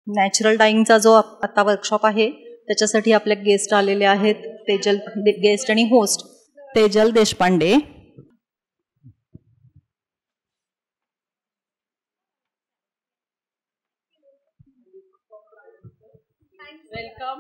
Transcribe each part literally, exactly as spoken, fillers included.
Natural डाईंगचा जो आता workshop आहे त्याच्यासाठी आपले गेस्ट आलेले आहेत, तेजल गेस्ट आणि होस्ट तेजल देशपांडे. वेलकम.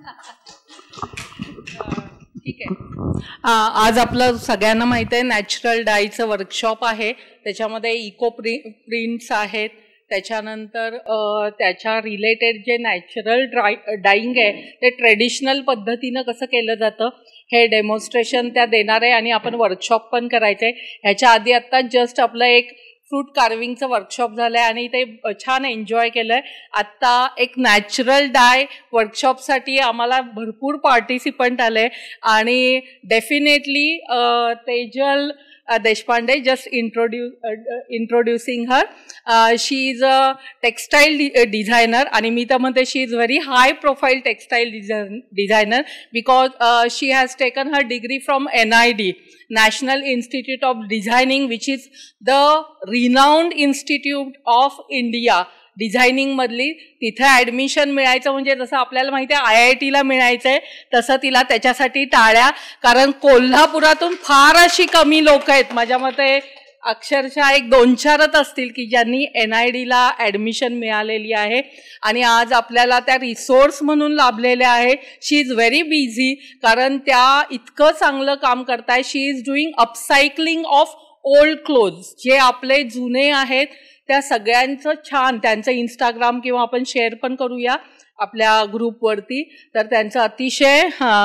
ठीक आहे. आज आपलं सगळ्यांना माहिती आहे नॅचरल डायचं वर्कशॉप आहे. त्याच्यामध्ये इको प्रि प्रिंट्स आहेत, त्याच्यानंतर त्याच्या रिलेटेड जे नॅचरल ड्राय डाईंग आहे ते ट्रेडिशनल पद्धतीनं कसं केलं जातं हे डेमॉन्स्ट्रेशन त्या देणार आहे आणि आपण वर्कशॉप पण करायचं आहे. ह्याच्या आधी आत्ता जस्ट आपलं एक फ्रूट कार्विंगचं वर्कशॉप झालं आहे आणि ते छान एन्जॉय केलं आहे. आत्ता एक नॅचरल डाय वर्कशॉपसाठी आम्हाला भरपूर पार्टिसिपंट आले आणि definitely Tejal Deshpande, just introduce uh, introducing her. Uh, she is a textile de designer आणि मी तर म्हणते she is very high profile textile designer because uh, she has taken her degree from N I D, National Institute of Designing, which is the renowned institute of India. Designing मधली तिथे admission मिळायचं म्हणजे जसं आपल्याला माहिती आहे I I टीला मिळायचं आहे तसं तिला त्याच्यासाठी टाळ्या, कारण कोल्हापुरातून फार अशी कमी लोक आहेत, माझ्या मते अक्षरशः एक दोन चारच असतील की ज्यांनी एन आय डीला ॲडमिशन मिळालेली आहे आणि आज आपल्याला त्या रिसोर्स म्हणून लाभलेल्या आहे. शी इज व्हेरी बिझी कारण त्या इतकं चांगलं काम करताय. She is doing upcycling of old clothes, जे आपले जुने आहेत त्या सगळ्यांचं छान, त्यांचं इंस्टाग्राम किंवा आपण शेअर पण करूया आपल्या ग्रुपवरती. तर त्यांचं अतिशय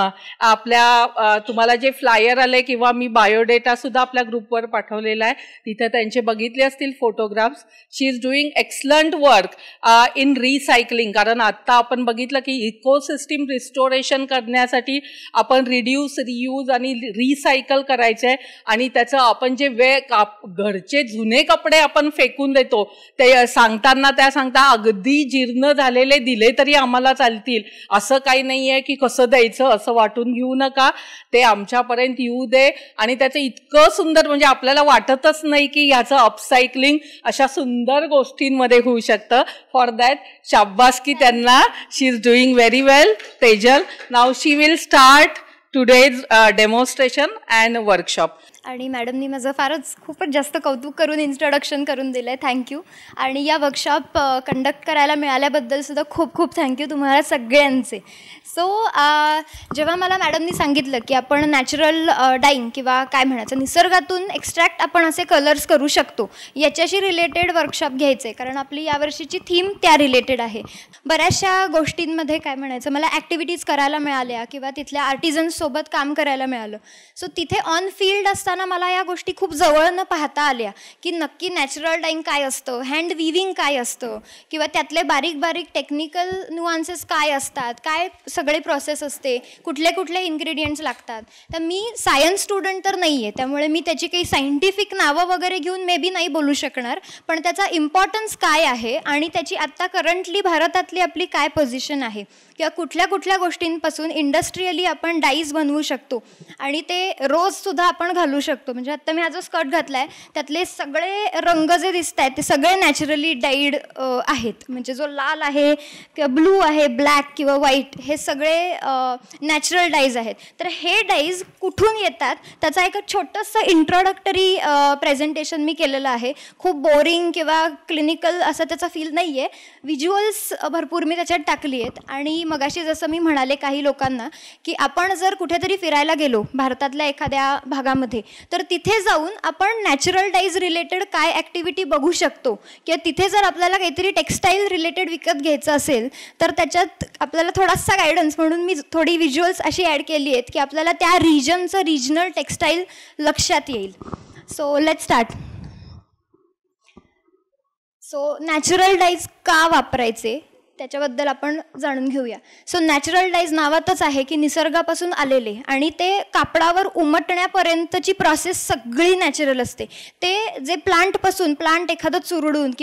आपल्या तुम्हाला जे फ्लायर आले किंवा मी बायोडेटासुद्धा आपल्या ग्रुपवर पाठवलेला आहे, तिथे त्यांचे बघितले असतील photographs. She is doing excellent work in recycling, कारण आत्ता आपण बघितलं की इकोसिस्टीम रिस्टोरेशन करण्यासाठी आपण रिड्यूस, रियूज आणि रिसायकल करायचं आहे आणि त्याचं आपण जे वे घरचे जुने कपडे आपण फेकून देतो ते सांगताना त्या सांगता अगदी जीर्ण झालेले दिले तरी आम्हाला चालतील, असं काही नाही आहे की कसं द्यायचं असं वाटून घेऊ नका, ते आमच्यापर्यंत येऊ दे. आणि त्याचं इतकं सुंदर म्हणजे आपल्याला वाटतच नाही की ह्याचं अपसायकलिंग अशा सुंदर गोष्टींमध्ये होऊ शकतं. फॉर दॅट शाबासकी त्यांना. She is doing very well. Tejal, नाव she will start today's demonstration and workshop. आणि मॅडमनी माझं फारच खूपच जास्त कौतुक करून इंट्रोडक्शन करून दिलं आहे, थँक्यू. आणि या वर्कशॉप कंडक्ट करायला मिळाल्याबद्दलसुद्धा खूप खूप थँक्यू तुम्हाला सगळ्यांचे. सो जेव्हा मला मॅडमनी सांगितलं की आपण नॅचरल डाईंग किंवा काय म्हणायचं निसर्गातून एक्स्ट्रॅक्ट आपण असे कलर्स करू शकतो याच्याशी रिलेटेड वर्कशॉप घ्यायचे, कारण आपली यावर्षीची थीम त्या रिलेटेड आहे. बऱ्याचशा गोष्टींमध्ये काय म्हणायचं मला ॲक्टिव्हिटीज करायला मिळाल्या किंवा तिथल्या आर्टिझन्ससोबत काम करायला मिळालं. सो तिथे ऑन फील्ड असताना मला या गोष्टी खूप जवळनं पाहता आल्या की नक्की नॅचरल डाईंग काय असतं, हँड विविंग काय असतं किंवा त्यातले बारीक बारीक टेक्निकल नुआन्सेस काय असतात, काय सगळे प्रोसेस असते, कुठले कुठले इन्ग्रेडियंट्स लागतात. तर मी सायन्स स्टुडंट तर नाही आहे, त्यामुळे मी त्याची काही सायंटिफिक नावं वगैरे घेऊन मे बी नाही बोलू शकणार, पण त्याचा इम्पॉर्टन्स काय आहे आणि त्याची आत्ता करंटली भारतातली आपली काय पोझिशन आहे किंवा कुठल्या कुठल्या गोष्टींपासून इंडस्ट्रियली आपण डाईज बनवू शकतो आणि ते रोजसुद्धा आपण घालू शकतो. म्हणजे आत्ता मी हा जो स्कर्ट घातला आहे त्यातले सगळे रंग जे दिसत आहेत ते सगळे नॅचरली डाईड आहेत. म्हणजे जो लाल आहे किंवा ब्लू आहे, ब्लॅक किंवा व्हाईट, हे सगळे नॅचरल डाईज आहेत. तर हे डाईज कुठून येतात त्याचा एक छोटंसं इंट्रोडक्टरी प्रेझेंटेशन मी केलेलं आहे. खूप बोरिंग किंवा क्लिनिकल असं त्याचा फील नाही आहे. व्हिज्युअल्स भरपूर मी त्याच्यात टाकली आहेत. आणि मगाशी जसं मी म्हणाले काही लोकांना की आपण जर कुठेतरी फिरायला गेलो भारतातल्या एखाद्या भागामध्ये तर तिथे जाऊन आपण नॅचरल डाईज रिलेटेड काय ॲक्टिव्हिटी बघू शकतो किंवा तिथे जर आपल्याला काहीतरी टेक्स्टाईल रिलेटेड विकत घ्यायचं असेल तर त्याच्यात आपल्याला थोडासा गायडन्स म्हणून मी थोडी व्हिज्युअल्स अशी ॲड केली आहेत की आपल्याला त्या रिजनचं रिजनल टेक्स्टाईल लक्षात येईल. So let's start. So natural dyes का वापरायचे त्याच्याबद्दल आपण जाणून घेऊया. सो नॅचरल डाईज नावातच आहे की निसर्गापासून आलेले आणि ते कापडावर उमटण्यापर्यंतची प्रोसेस सगळी नॅचरल असते. ते जे प्लांटपासून प्लांट एखादं चुरडून किंवा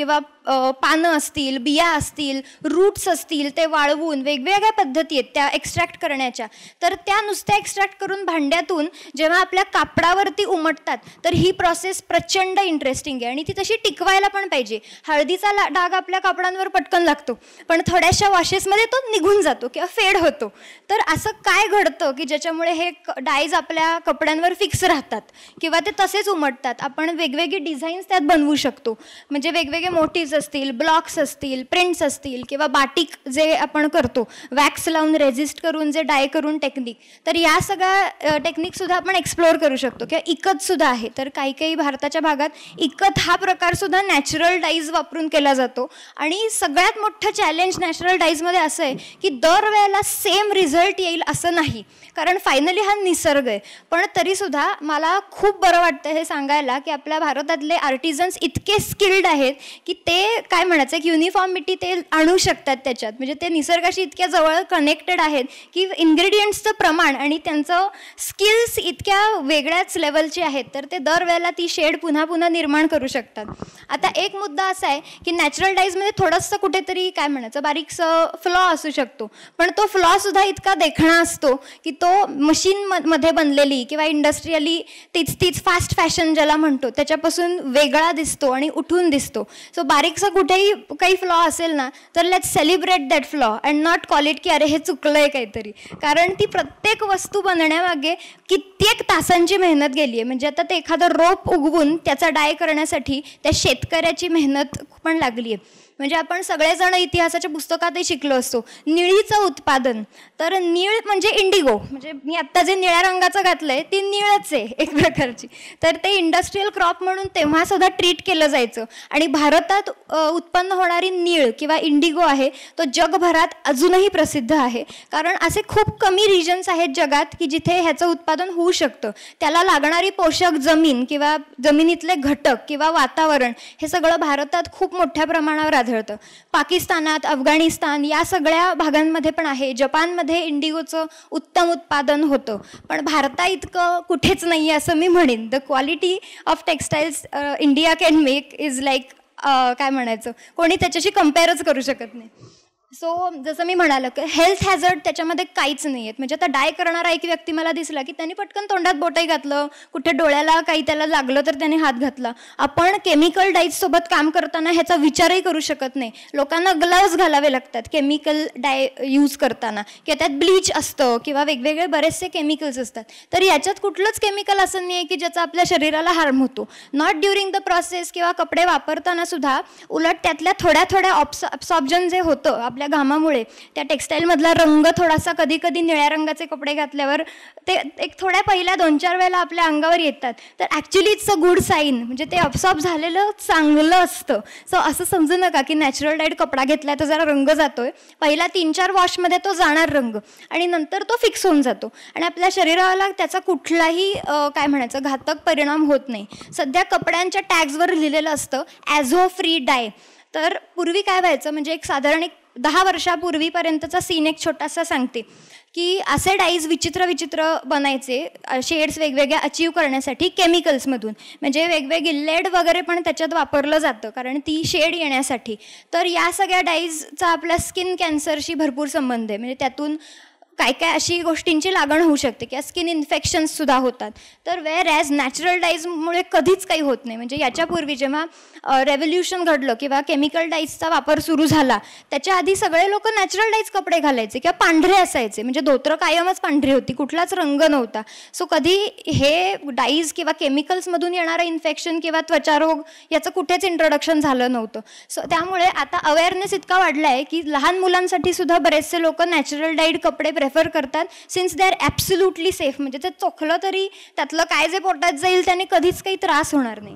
पानं असतील, बिया असतील, रूट्स असतील, ते वाळवून वेगवेगळ्या पद्धती आहेत त्या एक्स्ट्रॅक्ट करण्याच्या. तर त्या नुसत्या एक्स्ट्रॅक्ट करून भांड्यातून जेव्हा आपल्या कापडावरती उमटतात तर ही प्रोसेस प्रचंड इंटरेस्टिंग आहे आणि ती तशी टिकवायला पण पाहिजे. हळदीचा डाग आपल्या कापडांवर पटकन लागतो, पण थोड्याशा वॉशेसमध्ये तो निघून जातो किंवा फेड होतो. तर असं काय घडतं की ज्याच्यामुळे हे डायज आपल्या कपड्यांवर फिक्स राहतात किंवा ते तसेच उमटतात. आपण वेगवेगळे डिझाईन्स त्यात बनवू शकतो. म्हणजे वेगवेगळे मोटिव्स असतील, ब्लॉक्स असतील, प्रिंट्स असतील किंवा बाटिक जे आपण करतो वॅक्स लावून रेझिस्ट करून जे डाय करून टेक्निक, तर या सगळ्या टेक्निकसुद्धा आपण एक्सप्लोअर करू शकतो. किंवा इकतसुद्धा आहे. तर काही काही भारताच्या भागात इकत हा प्रकारसुद्धा नॅचरल डाईज वापरून केला जातो. आणि सगळ्यात मोठं चॅलेंज नॅचरल डाईजमध्ये असं आहे की दरवेळेला सेम रिझल्ट येईल असं नाही, कारण फायनली हा निसर्ग आहे. पण तरीसुद्धा मला खूप बरं वाटतं हे सांगायला की आपल्या भारतातले आर्टिझन्स इतके स्किल्ड आहेत की ते काय म्हणायचं एक युनिफॉर्मिटी ते आणू शकतात त्याच्यात. म्हणजे ते निसर्गाशी इतक्या जवळ कनेक्टेड आहेत की इन्ग्रेडियंट्सचं प्रमाण आणि त्यांचं स्किल्स इतक्या वेगळ्याच लेवलचे आहेत. तर ते दरवेळेला ती शेड पुन्हा पुन्हा निर्माण करू शकतात. आता एक मुद्दा असा आहे की नॅचरल डाईजमध्ये थोडंसं कुठेतरी काय म्हणायचं बारीकसं फ्लॉ असू शकतो, पण तो फ्लॉसुद्धा इतका देखणा असतो की तो मशीन मध्ये बनलेली किंवा इंडस्ट्रियली तीच तीच फास्ट फॅशन ज्याला म्हणतो त्याच्यापासून वेगळा दिसतो आणि उठून दिसतो. सो बारीकसा कुठेही काही फ्लॉ असेल ना तर let's celebrate that flaw and not call it की अरे हे चुकलं आहे काहीतरी. कारण ती प्रत्येक वस्तू बनण्यामागे कित्येक तासांची मेहनत गेली आहे. म्हणजे आता ते एखादं रोप उगवून त्याचा डाय करण्यासाठी त्या शेतकऱ्याची मेहनत पण लागली आहे. म्हणजे आपण सगळेजण इतिहासाच्या पुस्तकातही शिकलो असतो निळीचं उत्पादन. तर निळ म्हणजे इंडिगो, म्हणजे मी आत्ता जे निळ्या रंगाचं घातलं आहे ती निळच आहे एक प्रकारची. तर ते इंडस्ट्रीयल क्रॉप म्हणून तेव्हा सुद्धा ट्रीट केलं जायचं. आणि भारतात उत्पन्न होणारी नीळ किंवा इंडिगो आहे तो जगभरात अजूनही प्रसिद्ध आहे. कारण असे खूप कमी रिजन्स आहेत जगात की जिथे ह्याचं उत्पादन होऊ शकतं. त्याला लागणारी पोषक जमीन किंवा जमिनीतले घटक किंवा वातावरण हे सगळं भारतात खूप मोठ्या प्रमाणावर आढळतं. पाकिस्तानात, अफगाणिस्तान या सगळ्या भागांमध्ये पण आहे. जपानमध्ये इंडिगोचं उत्तम उत्पादन होतं, पण भारता इतकं कुठेच नाही आहे असं मी म्हणेन. The quality of textiles India can make is like काय म्हणायचं कोणी त्याच्याशी कम्पेअरच करू शकत नाही. सो जसं मी म्हणालं की हेल्थ हॅझर्ड त्याच्यामध्ये काहीच नाही आहेत. म्हणजे आता डाय करणारा एक व्यक्ती मला दिसला की त्यांनी पटकन तोंडात बोटही घातलं, कुठे डोळ्याला काही त्याला लागलं तर त्याने हात घातला. आपण केमिकल डाईजसोबत काम करताना ह्याचा विचारही करू शकत नाही. लोकांना ग्लव्ज घालावे लागतात केमिकल डाय यूज करताना किंवा त्यात ब्लीच असतं किंवा वेगवेगळे बरेचसे केमिकल्स असतात. तर याच्यात कुठलंच केमिकल असं नाही आहे की ज्याचा आपल्या शरीराला हार्म होतो. नॉट ड्युरिंग द प्रोसेस किंवा कपडे वापरताना सुद्धा उलट त्यातल्या थोड्या थोड्या ऑब्स अब्सॉर्प्शन जे होतं आपल्या घामामुळे त्या टेक्स्टाईलमधला रंग थोडासा कधी कधी निळ्या रंगाचे कपडे घातल्यावर ते एक थोड्या पहिल्या दोन चार वेळेला आपल्या अंगावर येतात. तर actually it's a good sign. म्हणजे ते अब्सॉर्ब झालेलं चांगलं असतं. सो असं समजू नका की नॅचरल डाईड कपडा घेतला तर जरा रंग जातोय. पहिला तीन चार वॉशमध्ये तो जाणार रंग आणि नंतर तो फिक्स होऊन जातो आणि आपल्या शरीराला त्याचा कुठलाही काय म्हणायचं घातक परिणाम होत नाही. सध्या कपड्यांच्या टॅग्सवर लिहिलेलं असतं ॲझो फ्री डाय. तर पूर्वी काय व्हायचं म्हणजे एक साधारण एक दहा वर्षापूर्वीपर्यंतचा सीन एक छोटासा सांगते की असे डाईज विचित्र विचित्र बनायचे शेड्स वेगवेगळ्या अचीव करण्यासाठी केमिकल्समधून. म्हणजे वेगवेगळे लेड वगैरे पण त्याच्यात वापरलं जातं कारण ती शेड येण्यासाठी. तर या सगळ्या डाईजचा आपल्या स्किन कॅन्सरशी भरपूर संबंध आहे. म्हणजे त्यातून काय काय अशी गोष्टींची लागण होऊ शकते किंवा स्किन इन्फेक्शन्ससुद्धा होतात. तर वेअर ॲज नॅचरल डाईजमुळे कधीच काही होत नाही. म्हणजे याच्यापूर्वी जेव्हा रेव्होल्युशन घडलं किंवा केमिकल डाईजचा वापर सुरू झाला त्याच्या आधी सगळे लोक नॅचरल डाईज कपडे घालायचे किंवा पांढरे असायचे. म्हणजे धोतर कायमच पांढरी होती, कुठलाच रंग नव्हता. सो कधी हे डाईज किंवा केमिकल्समधून येणारं इन्फेक्शन किंवा त्वचारोग याचं कुठेच इंट्रोडक्शन झालं नव्हतं. सो त्यामुळे आता अवेअरनेस इतका वाढला आहे की लहान मुलांसाठी सुद्धा बरेचसे लोक नॅचरल डाईड कपडे प्रेफर करतात since they are absolutely safe. म्हणजे ते चोखलं तरी त्यातलं काय जे पोटात जाईल त्याने कधीच काही त्रास होणार नाही.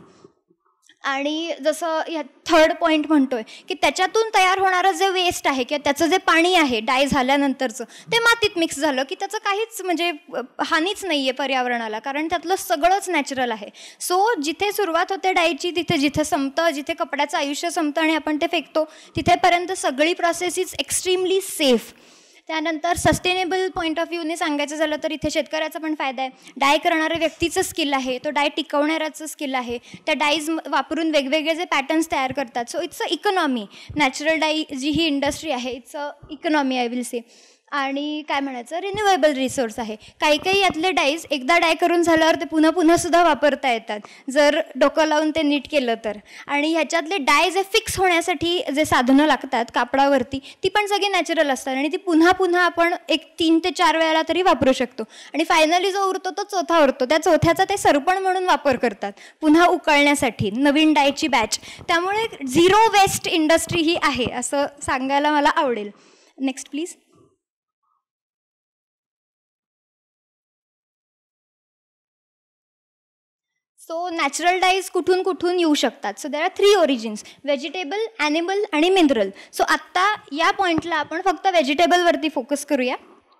आणि जसं ह्या थर्ड पॉईंट म्हणतोय की त्याच्यातून तयार होणारं जे वेस्ट आहे किंवा त्याचं जे पाणी आहे डाय झाल्यानंतरचं ते मातीत मिक्स झालं की त्याचं काहीच म्हणजे हानीच नाही आहे पर्यावरणाला, कारण त्यातलं सगळंच नॅचरल आहे. सो जिथे सुरुवात होते डायची तिथे जिथे संपतं, जिथे कपड्याचं आयुष्य संपतं आणि आपण ते फेकतो तिथेपर्यंत सगळी प्रोसेस इज एक्स्ट्रीमली सेफ. त्यानंतर सस्टेनेबल पॉईंट ऑफ व्ह्यूने सांगायचं झालं तर इथे शेतकऱ्याचा पण फायदा आहे. डाय करणाऱ्या व्यक्तीचं स्किल आहे, तो डाय टिकवणाऱ्याचं स्किल आहे. त्या डाईज वापरून वेगवेगळे जे पॅटर्न्स तयार करतात. So it's a economy. Natural dye जी ही इंडस्ट्री आहे it's a economy I will say. आणि काय म्हणायचं, रिन्युएबल रिसोर्स आहे. काही काही यातले डाईज एकदा डाय करून झाल्यावर ते पुन्हा पुन्हासुद्धा वापरता येतात जर डोकं लावून ते नीट केलं तर. आणि ह्याच्यातले डाय जे फिक्स होण्यासाठी जे साधनं लागतात कापडावरती ती पण सगळी नॅचरल असतात आणि ती पुन्हा पुन्हा आपण एक तीन ते चार वेळेला तरी वापरू शकतो. आणि फायनली जो उरतो तो चौथा उरतो. त्या चौथ्याचा ते सरपण म्हणून वापर करतात पुन्हा उकळण्यासाठी नवीन डायची बॅच. त्यामुळे झिरो वेस्ट इंडस्ट्री ही आहे असं सांगायला मला आवडेल. Next please. So natural dyes कुठून कुठून येऊ शकतात. So there are three origins, vegetable, animal आणि मिनरल. सो आत्ता या पॉईंटला आपण फक्त व्हेजिटेबलवरती फोकस करूया.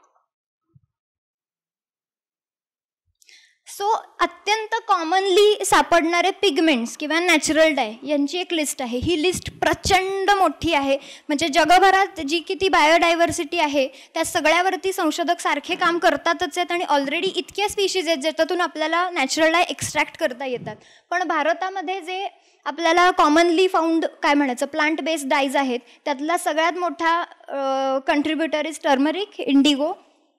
सो अत्यंत कॉमनली सापडणारे पिगमेंट्स किंवा नॅचरल डाय यांची एक लिस्ट आहे. ही लिस्ट प्रचंड मोठी आहे. म्हणजे जगभरात जी किती बायोडायव्हर्सिटी आहे त्या सगळ्यावरती संशोधक सारखे काम करतातच आहेत आणि ऑलरेडी इतक्या स्पीशीज आहेत ज्याच्यातून आपल्याला नॅचरल डाय एक्स्ट्रॅक्ट करता येतात. पण भारतामध्ये जे आपल्याला कॉमनली फाउंड काय म्हणायचं प्लांट बेस्ड डायज आहेत त्यातला सगळ्यात मोठा कंट्रीब्युटर इज टर्मरिक, इंडिगो,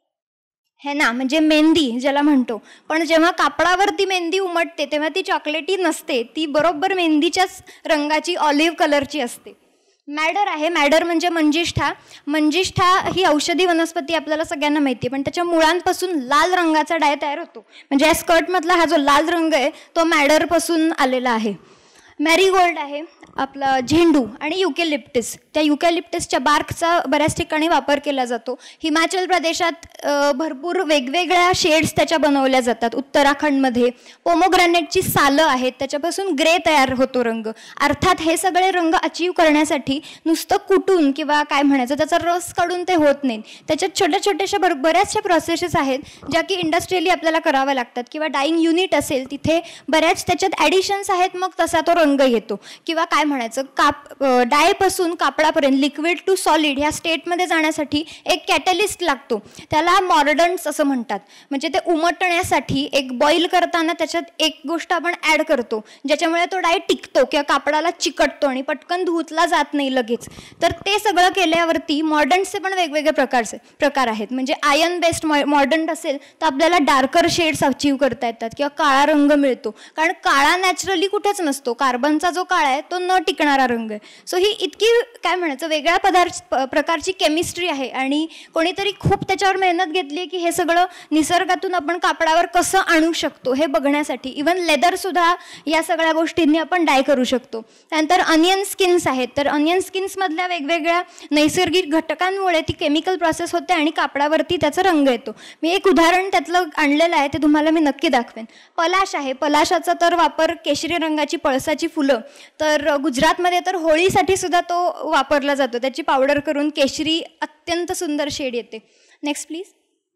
हे ना म्हणजे मेहंदी ज्याला म्हणतो. पण जेव्हा कापडावरती मेहंदी उमटते तेव्हा ती चॉकलेटी नसते, ती बरोबर मेहंदीच्याच रंगाची ऑलिव्ह कलरची असते. मॅडर आहे. मॅडर म्हणजे मंजिष्ठा. मंजिष्ठा ही औषधी वनस्पती आपल्याला सगळ्यांना माहिती आहे, पण त्याच्या मुळांपासून लाल रंगाचा डाय तयार होतो. म्हणजे या स्कर्टमधला हा जो लाल रंग आहे तो मॅडरपासून आलेला आहे. मॅरीगोल्ड आहे आपला, झेंडू आणि युकॅलिप्टस. त्या युकॅलिप्टसच्या बार्कचा बऱ्याच ठिकाणी वापर केला जातो. हिमाचल प्रदेशात भरपूर वेगवेगळ्या शेड्स त्याच्या बनवल्या जातात. उत्तराखंडमध्ये पोमोग्रॅनेटची सालं आहेत त्याच्यापासून ग्रे तयार होतो रंग. अर्थात हे सगळे रंग अचीव करण्यासाठी नुसतं कुटून किंवा काय म्हणायचं त्याचा रस काढून ते होत नाही. त्याच्यात छोट्या छोट्याशा बर बऱ्याचशा प्रोसेसेस आहेत ज्या की इंडस्ट्रियली आपल्याला कराव्या लागतात. किंवा डाईंग युनिट असेल तिथे बऱ्याच त्याच्यात ॲडिशन्स आहेत मग तसा तो रंग येतो. किंवा काय म्हणायचं काप डायपासून कापडापर्यंत लिक्विड टू सॉलिड ह्या स्टेटमध्ये जाण्यासाठी एक कॅटलिस्ट लागतो. त्याला मॉर्डन्ट्स असं म्हणतात. म्हणजे ते उमटण्यासाठी एक बॉईल करताना त्याच्यात एक गोष्ट आपण ॲड करतो ज्याच्यामुळे तो डाय टिकतो किंवा कापडाला चिकटतो आणि पटकन धुतला जात नाही लगेच. तर ते सगळं केल्यावरती मॉर्डन्ट्सचे पण वेगवेगळे प्रकारचे प्रकार आहेत. म्हणजे आयर्न बेस्ड मॉर्डन्ट असेल तर आपल्याला डार्कर शेड्स अचीव करता येतात किंवा काळा रंग मिळतो. कारण काळा नॅचरली कुठेच नसतो. कार्बनचा जो काळा आहे तो न टिकणारा रंग आहे. सो ही इतकी काय म्हणायचं वेगळ्या पदार्थ प्रकारची केमिस्ट्री आहे आणि कोणीतरी खूप त्याच्यावर मेहनत घेतली आहे की हे सगळं निसर्गातून आपण कापडावर कसं आणू शकतो हे बघण्यासाठी. इवन लेदरसुद्धा या सगळ्या गोष्टींनी आपण डाय करू शकतो. त्यानंतर अनियन स्किन्स आहेत. तर अनियन स्किन्समधल्या वेगवेगळ्या नैसर्गिक घटकांमुळे ती केमिकल प्रोसेस होते आणि कापडावरती त्याचा रंग येतो. मी एक उदाहरण त्यातलं आणलेलं आहे ते तुम्हाला मी नक्की दाखवेन. पलाश आहे. पलाशाचा तर वापर केशरी रंगाची पळसाची फुलं तर गुजरातमध्ये तर होळीसाठी सुद्धा तो वापरला जातो. त्याची पावडर करून केशरी अत्यंत सुंदर शेड येते. Next please.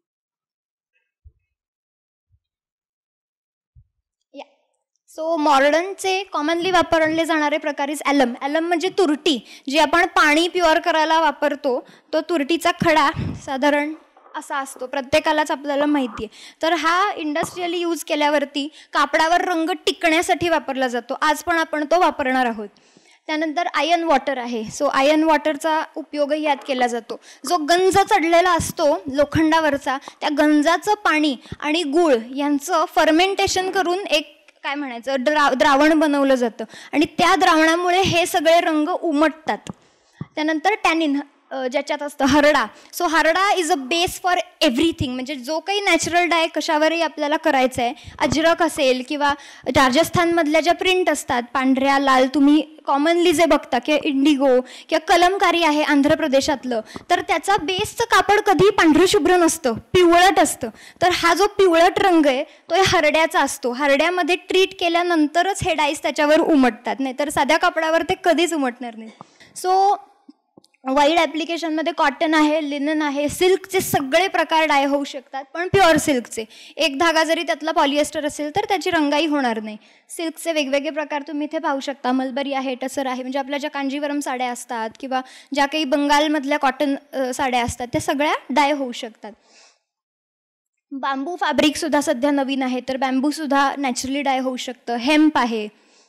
या सो मॉर्डनचे कॉमनली वापरले जाणारे प्रकार इज ॲलम. ॲलम म्हणजे तुरटी जी आपण पाणी प्युअर करायला वापरतो. तो तुरटीचा खडा साधारण असा असतो, प्रत्येकालाच आपल्याला माहिती आहे. तर हा इंडस्ट्रियली यूज केल्यावरती कापडावर रंग टिकण्यासाठी वापरला जातो. आज पण आपण तो वापरणार आहोत. त्यानंतर आयर्न वॉटर आहे. सो आयर्न वॉटरचा उपयोगही यात केला जातो. जो गंज चढलेला असतो लोखंडावरचा त्या गंजाचं पाणी आणि गूळ यांचं फर्मेंटेशन करून एक काय म्हणायचं द्रा द्रावण बनवलं जातं आणि त्या द्रावणामुळे हे सगळे रंग उमटतात. त्यानंतर टॅनिन ज्याच्यात असतं हरडा. So harda is a base for everything. म्हणजे जो काही नॅचरल डाय कशावरही आपल्याला करायचं आहे, अजरक असेल किंवा राजस्थानमधल्या ज्या प्रिंट असतात पांढऱ्या लाल तुम्ही कॉमनली जे बघता किंवा इंडिगो किंवा कलमकारी आहे आंध्र प्रदेशातलं, तर त्याचा बेसचं कापड कधीही पांढरं शुभ्र नसतं, पिवळट असतं. तर हा जो पिवळट रंग आहे तो हरड्याचा असतो. हरड्यामध्ये ट्रीट केल्यानंतरच हे डाईस त्याच्यावर उमटतात, नाही तर साध्या कापडावर ते कधीच उमटणार नाही. सो वाईड ॲप्लिकेशनमध्ये कॉटन आहे, लिनन आहे, सिल्कचे सगळे प्रकार डाय होऊ शकतात, पण प्युअर सिल्कचे. एक धागा जरी त्यातला पॉलिएस्टर असेल तर त्याची रंगाई होणार नाही. सिल्कचे वेगवेगळे प्रकार तुम्ही इथे पाहू शकता. मलबरी आहे, टसर आहे, म्हणजे आपल्या ज्या कांजीवरम साड्या असतात किंवा ज्या काही बंगालमधल्या कॉटन साड्या असतात त्या सगळ्या डाय होऊ शकतात. बांबू फॅब्रिकसुद्धा सध्या नवीन आहे, तर बॅम्बूसुद्धा नॅचरली डाय होऊ शकतं. हेम्प आहे.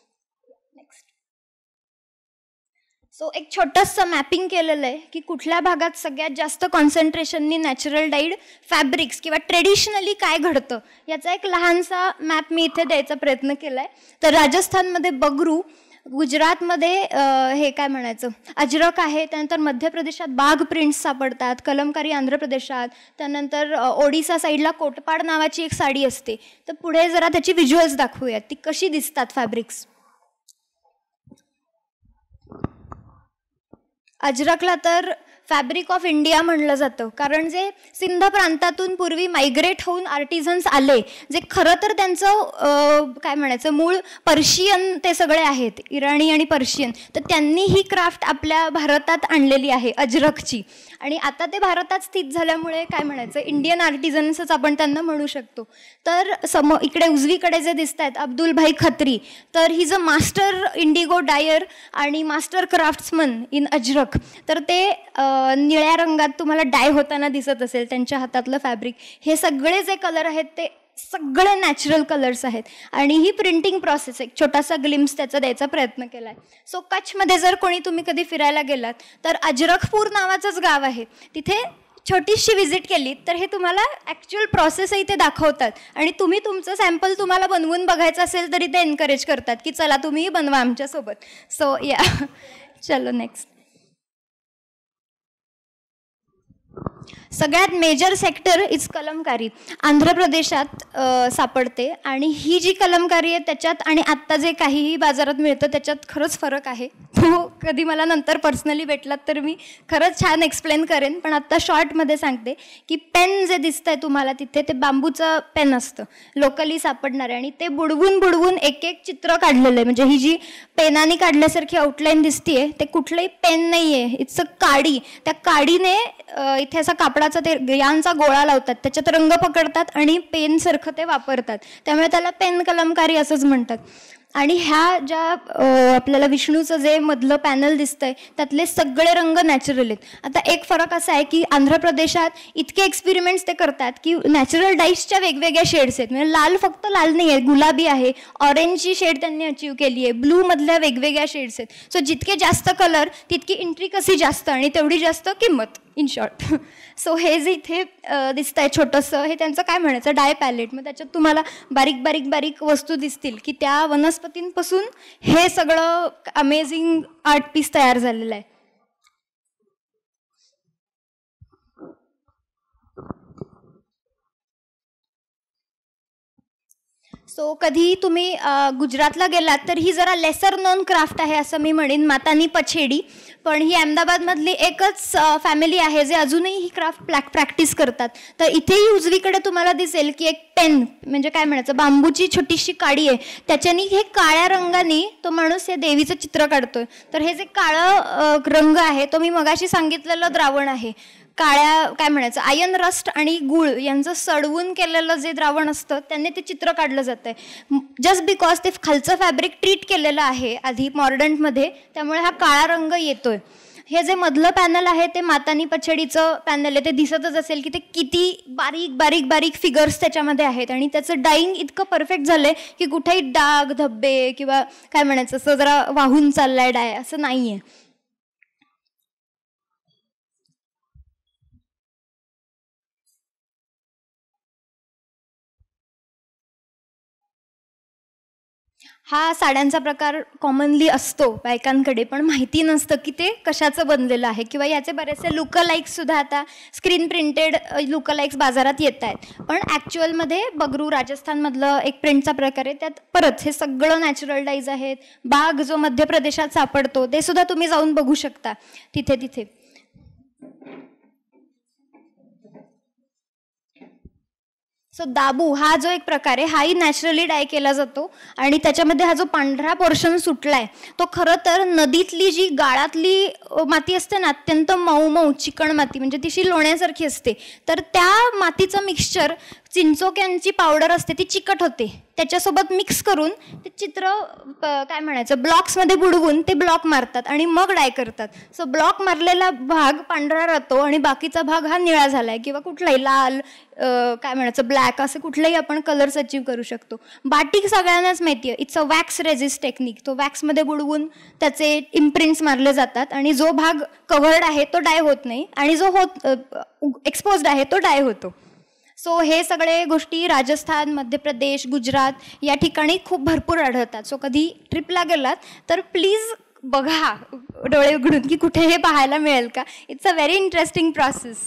सो एक छोटंसं मॅपिंग केलेलं आहे की कुठल्या भागात सगळ्यात जास्त कॉन्सन्ट्रेशननी नॅचरल डाईड फॅब्रिक्स किंवा ट्रेडिशनली काय घडतं याचा एक लहानसा मॅप मी इथे द्यायचा प्रयत्न केला आहे. तर राजस्थानमध्ये बगरू, गुजरातमध्ये हे काय म्हणायचं अजरक आहे, त्यानंतर मध्य प्रदेशात बाग प्रिंट्स सापडतात, कलमकारी आंध्र प्रदेशात, त्यानंतर ओडिसा साईडला कोटपाड नावाची एक साडी असते. तर पुढे जरा त्याची व्हिज्युअल्स दाखवूयात ती कशी दिसतात फॅब्रिक्स. अजरकला तर फॅब्रिक ऑफ इंडिया म्हणलं जातं, कारण जे सिंध प्रांतातून पूर्वी मायग्रेट होऊन आर्टिझन्स आले, जे खरं तर त्यांचं काय म्हणायचं मूळ पर्शियन ते सगळे आहेत, इराणी आणि पर्शियन, तर त्यांनी ही क्राफ्ट आपल्या भारतात आणलेली आहे अजरकची. आणि आता ते भारतात स्थित झाल्यामुळे काय म्हणायचं इंडियन आर्टिझन्सच आपण त्यांना म्हणू शकतो. तर सम इकडे उजवीकडे जे दिसत आहेत अब्दुल भाई खत्री, तर ही ज मास्टर इंडिगो डायर आणि मास्टर क्राफ्ट्समन इन अजरक. तर ते निळ्या रंगात तुम्हाला डाय होताना दिसत असेल त्यांच्या हातातलं फॅब्रिक. हे सगळे जे कलर आहेत ते सगळे नॅचरल कलर्स आहेत. आणि ही प्रिंटिंग प्रोसेस एक छोटासा ग्लिम्स त्याचा द्यायचा प्रयत्न केला आहे. सो कच्छमध्ये जर कोणी तुम्ही कधी फिरायला गेलात तर अजरकपूर नावाचंच गाव आहे, तिथे छोटीशी व्हिजिट केली तर हे तुम्हाला ॲक्च्युअल प्रोसेसही ते दाखवतात. आणि तुम्ही तुमचं सॅम्पल तुम्हाला बनवून बघायचं असेल तरी ते एनकरेज करतात की चला तुम्ही बनवा आमच्यासोबत. सो या चलो नेक्स्ट. सगळ्यात major sector is Kalamkari. Andhra प्रदेशात सापडते आणि ही जी कलमकारी आहे त्याच्यात आणि आत्ता जे काहीही बाजारात मिळतं त्याच्यात खरंच फरक आहे. तो कधी मला नंतर पर्सनली भेटलात तर मी खरंच छान एक्सप्लेन करेन, पण आत्ता शॉर्टमध्ये सांगते की पेन जे दिसतं आहे तुम्हाला तिथे ते बांबूचं पेन असतं, लोकली सापडणार आहे. आणि ते बुडवून बुडवून एक एक चित्र काढलेलं आहे. म्हणजे ही जी पेनाने काढल्यासारखी आउटलाईन दिसतीये ते कुठलंही पेन नाही आहे, इट्स अ काडी. त्या काडीने इथे असा कापडाचा ते यांचा गोळा लावतात, त्याच्यात रंग पकडतात आणि पेनसारखं ते वापरतात, त्यामुळे त्याला पेन कलमकारी असंच म्हणतात. आणि ह्या ज्या आपल्याला विष्णूचं जे मधलं पॅनल दिसतंय त्यातले सगळे रंग नॅचरल आहेत. आता एक फरक असा आहे की आंध्र प्रदेशात इतके एक्सपेरिमेंट्स ते करतात की नॅचरल डाईसच्या वेगवेगळ्या शेड्स आहेत. म्हणजे लाल फक्त लाल नाही आहे, गुलाबी आहे, ऑरेंजची शेड त्यांनी अचीव केली आहे, ब्लूमधल्या वेगवेगळ्या शेड्स आहेत. सो जितके जास्त कलर तितकी इंट्रिकसी जास्त आणि तेवढी जास्त किंमत इन शॉर्ट. सो हे जे इथे दिसतं आहे छोटंसं हे त्यांचं काय म्हणायचं डाय पॅलेट. मग त्याच्यात तुम्हाला बारीक बारीक बारीक वस्तू दिसतील की त्या वनस्पतींपासून हे सगळं अमेझिंग आर्ट पीस तयार झालेलं आहे. सो कधी तुम्ही गुजरातला गेलात तर ही जरा लेसर नोन क्राफ्ट आहे असं मी म्हणेन, मातानी पछेडी. पण ही अहमदाबादमधली एकच फॅमिली आहे जे अजूनही ही क्राफ्ट प्लॅक प्रॅक्टिस करतात. तर इथेही उजवीकडे तुम्हाला दिसेल की एक पेन म्हणजे काय म्हणायचं बांबूची छोटीशी काडी आहे, त्याच्यानी हे काळ्या रंगाने तो माणूस हे देवीचं चित्र काढतोय. तर हे जे काळं रंग आहे तो मी मगाशी सांगितलेलं द्रावण आहे, काळ्या काय म्हणायचं आयन रस्ट आणि गुळ यांचं सडवून केलेलं जे द्रावण असतं त्यांनी ते चित्र काढलं जातं आहे. जस्ट बिकॉज ते खालचं फॅब्रिक ट्रीट केलेलं आहे आधी मॉर्डंटमध्ये, त्यामुळे हा काळा रंग येतोय. हे जे मधलं पॅनल आहे ते मातानी पछडीचं पॅनल आहे, ते दिसतच असेल की ते किती बारीक बारीक बारीक फिगर्स त्याच्यामध्ये आहेत. आणि त्याचं डाईंग इतकं परफेक्ट झालं आहे की कुठेही डाग धब्बे किंवा काय म्हणायचं असं जरा वाहून चाललाय डाय असं नाही आहे. हा साड्यांचा प्रकार कॉमनली असतो बायकांकडे, पण माहिती नसतं की ते कशाचं बनलेलं आहे. किंवा याचे बरेचसे लुकलाईक्ससुद्धा आता स्क्रीन प्रिंटेड लुकलाईक्स बाजारात येत आहेत. पण ॲक्च्युअलमध्ये बगरू राजस्थानमधलं एक प्रिंटचा प्रकार आहे, त्यात परत हे सगळं नॅचरल डाईज आहेत. बाग जो मध्य प्रदेशात सापडतो ते सुद्धा तुम्ही जाऊन बघू शकता तिथे तिथे. सो दाबू हा जो एक प्रकार आहे हाही नॅचरली डाय केला जातो आणि त्याच्यामध्ये हा जो पांढरा पोर्शन सुटला आहे तो खरं तर नदीतली जी गाळातली माती असते ना, अत्यंत मऊ मऊ चिकण माती, म्हणजे तिशी लोण्यासारखी असते, तर त्या मातीचं मिक्सचर चिंचोक्यांची पावडर असते ती चिकट होते, त्याच्यासोबत मिक्स करून ते चित्र काय म्हणायचं ब्लॉक्समध्ये बुडवून ते ब्लॉक मारतात आणि मग डाय करतात. सो ब्लॉक मारलेला भाग पांढरा राहतो आणि बाकीचा भाग हा निळा झाला आहे किंवा कुठलाही लाल काय म्हणायचं ब्लॅक असे कुठलेही आपण कलर्स अचीव करू शकतो. बाटिक सगळ्यांनाच माहिती आहे, it's a wax resist technique. तो वॅक्समध्ये बुडवून त्याचे इम्प्रिंट्स मारले जातात आणि जो भाग कव्हर्ड आहे तो डाय होत नाही आणि जो होत एक्सपोज्ड आहे तो डाय होतो. सो हे सगळे गोष्टी राजस्थान, मध्य प्रदेश, गुजरात या ठिकाणी खूप भरपूर आढळतात. सो कधी ट्रिपला गेलात तर प्लीज बघा डोळे उघडून की कुठे हे पाहायला मिळेल का. It's a very interesting process.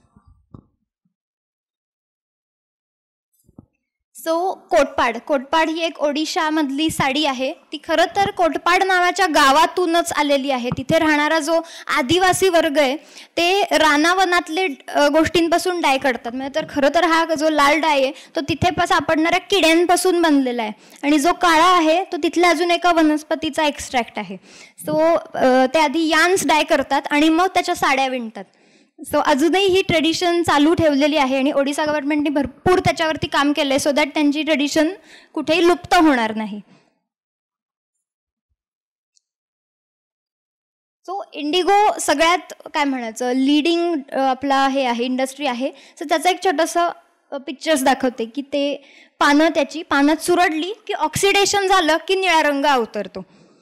So Kotpad Kotpad ही एक ओडिशामधली साडी आहे. ती खरं तर कोटपाड नावाच्या गावातूनच आलेली आहे. तिथे राहणारा जो आदिवासी वर्ग आहे ते रानावनातले गोष्टींपासून डाय करतात. म्हणजे तर खरं तर हा जो लाल डाय आहे तो तिथे सापडणाऱ्या किड्यांपासून बनलेला आहे आणि जो काळा आहे तो तिथल्या अजून एका वनस्पतीचा एक्स्ट्रॅक्ट आहे. सो ते आधी यान्स डाय करतात आणि मग त्याच्या साड्या विणतात. सो अजूनही ही ट्रेडिशन चालू ठेवलेली आहे आणि ओडिशा गव्हर्नमेंटने भरपूर त्याच्यावरती काम केलं आहे सो दॅट त्यांची ट्रेडिशन कुठेही लुप्त होणार नाही. सो इंडिगो सगळ्यात काय म्हणायचं लीडिंग आपला हे आहे इंडस्ट्री आहे. सो त्याचं एक छोटंसं पिक्चर्स दाखवते की ते पानं त्याची पानं चुरडली की ऑक्सिडेशन झालं की निळा रंग अवतरतो.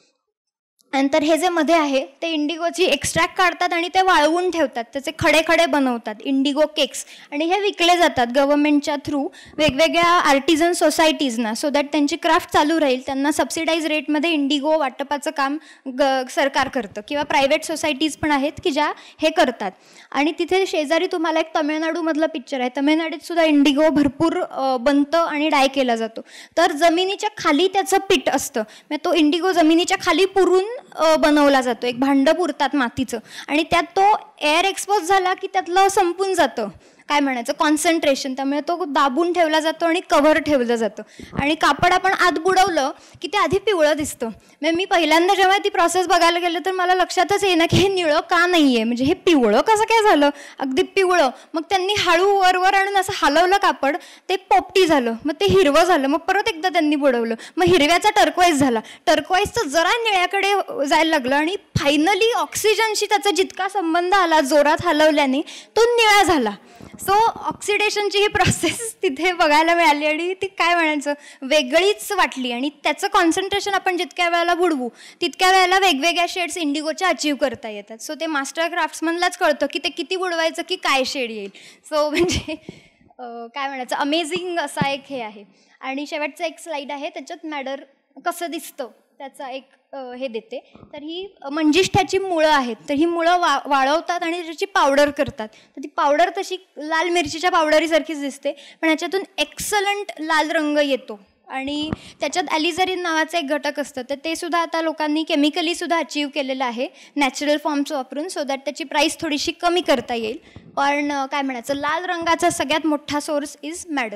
नंतर हे जे मध्ये आहे ते इंडिगोची एक्स्ट्रॅक्ट काढतात आणि ते वाळवून ठेवतात, त्याचे खडे खडे बनवतात इंडिगो केक्स आणि हे विकले जातात गव्हर्नमेंटच्या थ्रू वेगवेगळ्या आर्टिझन सोसायटीजना सो दॅट त्यांची क्राफ्ट चालू राहील. त्यांना सबसिडाईज रेटमध्ये इंडिगो वाटपाचं काम ग सरकार करतं किंवा प्रायव्हेट सोसायटीज पण आहेत की ज्या हे करतात. आणि तिथे शेजारी तुम्हाला एक तमिळनाडूमधलं पिक्चर आहे. तमिळनाडूत सुद्धा इंडिगो भरपूर बनतं आणि डाय केला जातो. तर जमिनीच्या खाली त्याचं पीठ असतं, म्हणजे तो इंडिगो जमिनीच्या खाली पुरून बनवला जातो. एक भांडं पुरतात मातीचं आणि त्यात तो एअर एक्सपोज झाला की त्यातलं संपून जातं काय म्हणायचं कॉन्सन्ट्रेशन, त्यामुळे तो दाबून ठेवला जातो आणि कव्हर ठेवलं जातं. आणि कापड आपण आत बुडवलं की ते आधी पिवळं दिसतं. म्हणजे मी पहिल्यांदा जेव्हा ती प्रोसेस बघायला गेलं तर मला लक्षातच येईना की हे निळं का नाही आहे, म्हणजे हे पिवळं कसं काय झालं, अगदी पिवळं. मग त्यांनी हळू वर वर आणून असं हलवलं कापड, ते पोपटी झालं, मग ते हिरवं झालं, मग परत एकदा त्यांनी बुडवलं, मग हिरव्याचा टर्कवाईज झाला, टर्कवाईजचं जरा निळ्याकडे जायला लागलं आणि फायनली ऑक्सिजनशी त्याचा जितका संबंध आला जोरात हलवल्याने तो निळा झाला. सो ऑक्सिडेशनची ही प्रोसेस तिथे बघायला मिळाली आणि ती काय म्हणायचं वेगळीच वाटली. आणि त्याचं कॉन्सन्ट्रेशन आपण जितक्या वेळेला बुडवू तितक्या वेळेला वेगवेगळ्या शेड्स इंडिगोच्या अचीव करता येतात. सो ते मास्टर क्राफ्ट्समनलाच कळतं की ते किती बुडवायचं की काय शेड येईल. सो म्हणजे काय म्हणायचं अमेझिंग असा एक हे आहे. आणि शेवटचं एक स्लाईड आहे, त्याच्यात मॅडर कसं दिसतं त्याचा एक हे देते. तर ही मंजिष्ठ्याची मुळं आहेत, तर ही मुळं वा वाळवतात आणि त्याची पावडर करतात. तर ती पावडर तशी लाल मिरचीच्या पावडरीसारखीच दिसते, पण याच्यातून एक्सलंट लाल रंग येतो. आणि त्याच्यात ॲलिझरिन नावाचं एक घटक असतं, तर ते सुद्धा आता लोकांनी केमिकलीसुद्धा अचीव केलेलं आहे नॅचरल फॉर्म्स वापरून, सो दॅट त्याची प्राईस थोडीशी कमी करता येईल. पण काय म्हणायचं लाल रंगाचा सगळ्यात मोठा सोर्स इज मॅडर.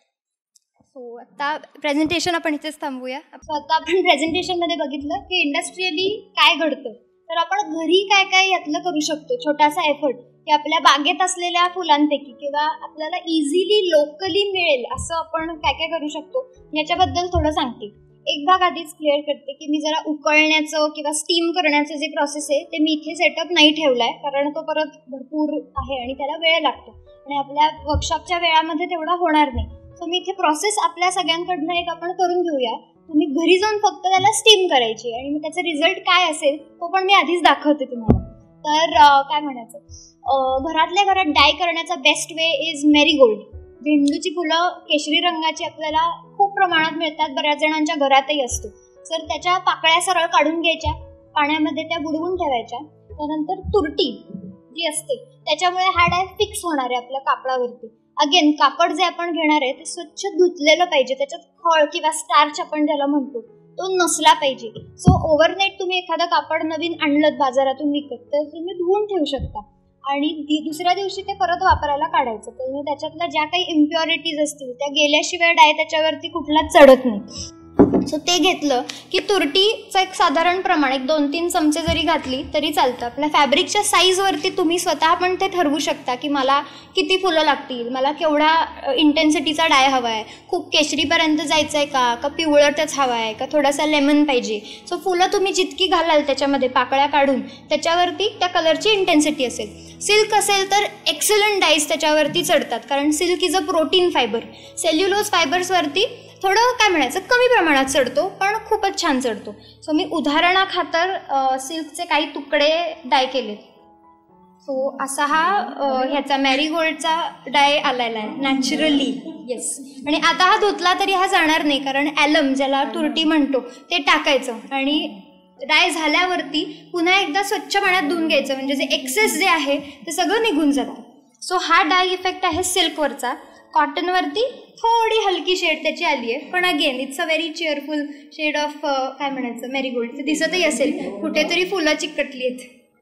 सो आता प्रेझेंटेशन आपण इथेच थांबूया. आता आपण प्रेझेंटेशनमध्ये बघितलं की इंडस्ट्रियली काय घडतं, तर आपण घरी काय काय यातलं करू शकतो. छोटासा एफर्ट की आपल्या बागेत असलेल्या फुलांपैकी किंवा आपल्याला इझिली लोकली मिळेल असं आपण काय काय करू शकतो याच्याबद्दल थोडं सांगते. एक भाग आधीच क्लिअर करते की मी जरा उकळण्याचं किंवा स्टीम करण्याचं जे प्रोसेस आहे ते मी इथे सेटअप नाही ठेवला आहे, कारण तो परत भरपूर आहे आणि त्याला वेळ लागतो आणि आपल्या वर्कशॉपच्या वेळामध्ये तेवढा होणार नाही. सो मी इथे प्रोसेस आपल्या सगळ्यांकडनं एक आपण करून घेऊया. तुम्ही घरी जाऊन फक्त त्याला स्टीम करायची आणि मग त्याचा रिझल्ट काय असेल तो पण मी आधीच दाखवते तुम्हाला. तर काय म्हणायचं घरातल्या घरात डाय करण्याचा बेस्ट वे इज मेरीगोल्ड. झेंडूची फुलं केशरी रंगाची आपल्याला खूप प्रमाणात मिळतात, बऱ्याच जणांच्या घरातही असतो. तर त्याच्या पाकळ्या सरळ काढून घ्यायच्या, पाण्यामध्ये त्या बुडवून ठेवायच्या. त्यानंतर तुरटी जी असते त्याच्यामुळे हा डाय फिक्स होणार आहे आपल्या कापडावरती. अगेन कापड जे आपण घेणार आहे ते स्वच्छ धुतलेलं पाहिजे, त्याच्यात खळ किंवा स्टार्च आपण ज्याला म्हणतो तो नसला पाहिजे. सो ओव्हरनाईट तुम्ही एखादं कापड नवीन आणलं बाजारातून विकत तर तुम्ही धुवून ठेवू शकता. आणि दुसऱ्या दिवशी ते परत वापरायला काढायचं. त्यामुळे त्याच्यातल्या ज्या काही इम्प्युरिटीज असतील त्या गेल्याशिवाय डाय त्याच्यावरती कुठलाच चढत नाही. सो ते घेतलं की तुरटीचं एक साधारण प्रमाण एक दोन तीन चमचे जरी घातली तरी चालतं. आपल्या फॅब्रिकच्या साईजवरती तुम्ही स्वतः पण ते ठरवू शकता की मला किती फुलं लागतील, मला केवढा इंटेन्सिटीचा डाय हवा आहे, खूप केशरीपर्यंत जायचं आहे का का पिवळटच हवा आहे का थोडासा लेमन पाहिजे. सो फुलं तुम्ही जितकी घालाल त्याच्यामध्ये पाकळ्या काढून त्याच्यावरती त्या कलरची इंटेन्सिटी असेल. सिल्क असेल तर एक्सलंट डाईज त्याच्यावरती चढतात, कारण silk is a protein fibre. Cellulose फायबर्सवरती थोडं काय म्हणायचं कमी प्रमाणात चढतो पण खूपच छान चढतो. सो मी उदाहरणाखातर सिल्कचे काही तुकडे डाय केलेत. सो असा हा ह्याचा मॅरीगोल्डचा डाय आलेला आहे नॅचरली. येस. आणि आता हा धुतला तरी हा जाणार नाही, कारण ॲलम ज्याला तुरटी म्हणतो ते टाकायचं आणि डाय झाल्यावरती पुन्हा एकदा स्वच्छ पाण्यात धुवून घ्यायचं, म्हणजे जे एक्सेस जे आहे ते सगळं निघून जातं. सो हा डाय इफेक्ट आहे सिल्कवरचा. कॉटनवरती थोडी हलकी शेड त्याची आली आहे, पण again it's a very cheerful shade of काय म्हणायचं मॅरीगोल्ड. ते दिसतही असेल कुठेतरी फुलं चिकटली आहेत.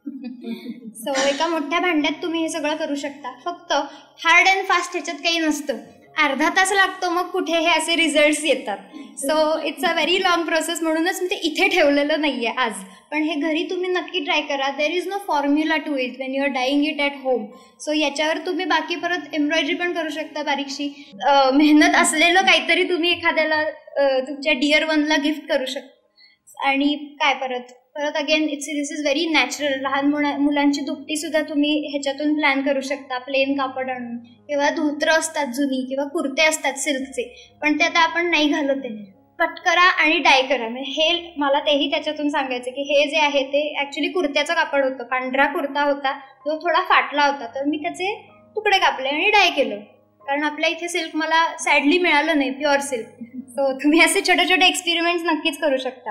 सो एका मोठ्या भांड्यात तुम्ही हे सगळं करू शकता. फक्त हार्ड अँड फास्ट ह्याच्यात काही नसतं. अर्धा तास लागतो मग कुठे हे असे रिझल्ट्स येतात. So it's a very long process, म्हणूनच मी ते इथे ठेवलेलं नाही आहे आज. पण हे घरी तुम्ही नक्की ट्राय करा. There is no formula to it when you are dyeing it at home. So याच्यावर तुम्ही बाकी परत एम्ब्रॉयडरी पण करू शकता बारीकशी. मेहनत असलेलं काहीतरी तुम्ही एखाद्याला तुमच्या डिअर वनला गिफ्ट करू शकता. आणि काय परत परत again it's this is very natural. लहान मुला मुलांची दुपटीसुद्धा तुम्ही ह्याच्यातून प्लॅन करू शकता. प्लेन कापड आणून किंवा धोत्र असतात जुनी किंवा कुर्ते असतात सिल्कचे, पण ते आता आपण नाही घालत आहे. कट करा आणि डाय करा. म्हणजे हे मला तेही त्याच्यातून सांगायचं की हे जे आहे ते ॲक्च्युली कुर्त्याचं कापड होतं. पांढरा कुर्ता होता जो थोडा फाटला होता, तर मी त्याचे तुकडे कापले आणि डाय केलं, कारण आपल्या इथे सिल्क मला सॅडली मिळालं नाही प्युअर सिल्क. सो तुम्ही असे छोटे छोटे एक्सपेरिमेंट्स नक्कीच करू शकता.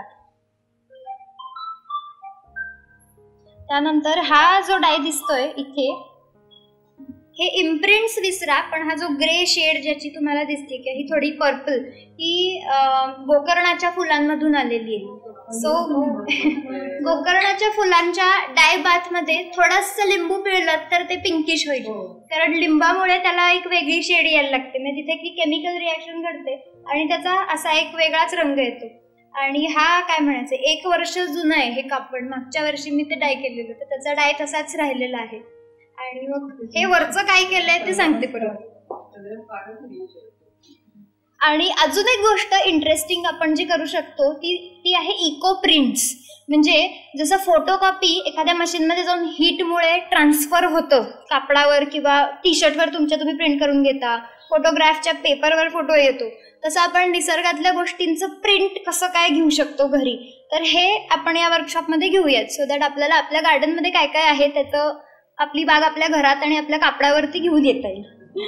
त्यानंतर हा जो डाय दिसतोय इथे हे इम्प्रिंट्स विसरा, पण हा जो ग्रे शेड ज्याची तुम्हाला दिसते की ही थोडी पर्पल, ही गोकर्णाच्या फुलांमधून आलेली आहे. सो गोकर्णाच्या फुलांच्या डाय बाथमध्ये थोडंसं लिंबू पिळलं तर ते पिंकिश होईल, कारण लिंबामुळे त्याला एक वेगळी शेड यायला लागते. म्हणजे तिथे की केमिकल रिॲक्शन घडते आणि त्याचा असा एक वेगळाच रंग येतो. आणि हा काय म्हणायचं एक वर्ष जुनं आहे हे कापड. मागच्या वर्षी मी ते डाय केलेलं, तर त्याचा डाय तसाच राहिलेला आहे. आणि मग हे वरचं काय केलंय ते सांगते परत. आणि अजून एक गोष्ट इंटरेस्टिंग आपण जी करू शकतो ती ती आहे इको प्रिंट्स. म्हणजे जसं फोटोकॉपी एखाद्या मशीनमध्ये जाऊन हीटमुळे ट्रान्सफर होतं कापडावर किंवा टी शर्टवर तुमच्या तुम्ही प्रिंट करून घेता, फोटोग्राफच्या पेपरवर फोटो येतो, तसं आपण निसर्गातल्या गोष्टींचं प्रिंट कसं काय घेऊ शकतो घरी. तर हे आपण या वर्कशॉपमध्ये घेऊयात, सो दॅट आपल्याला आपल्या गार्डनमध्ये काय काय आहे त्याचं आपली बाग आपल्या घरात आणि आपल्या कापडावरती घेऊन येता येईल.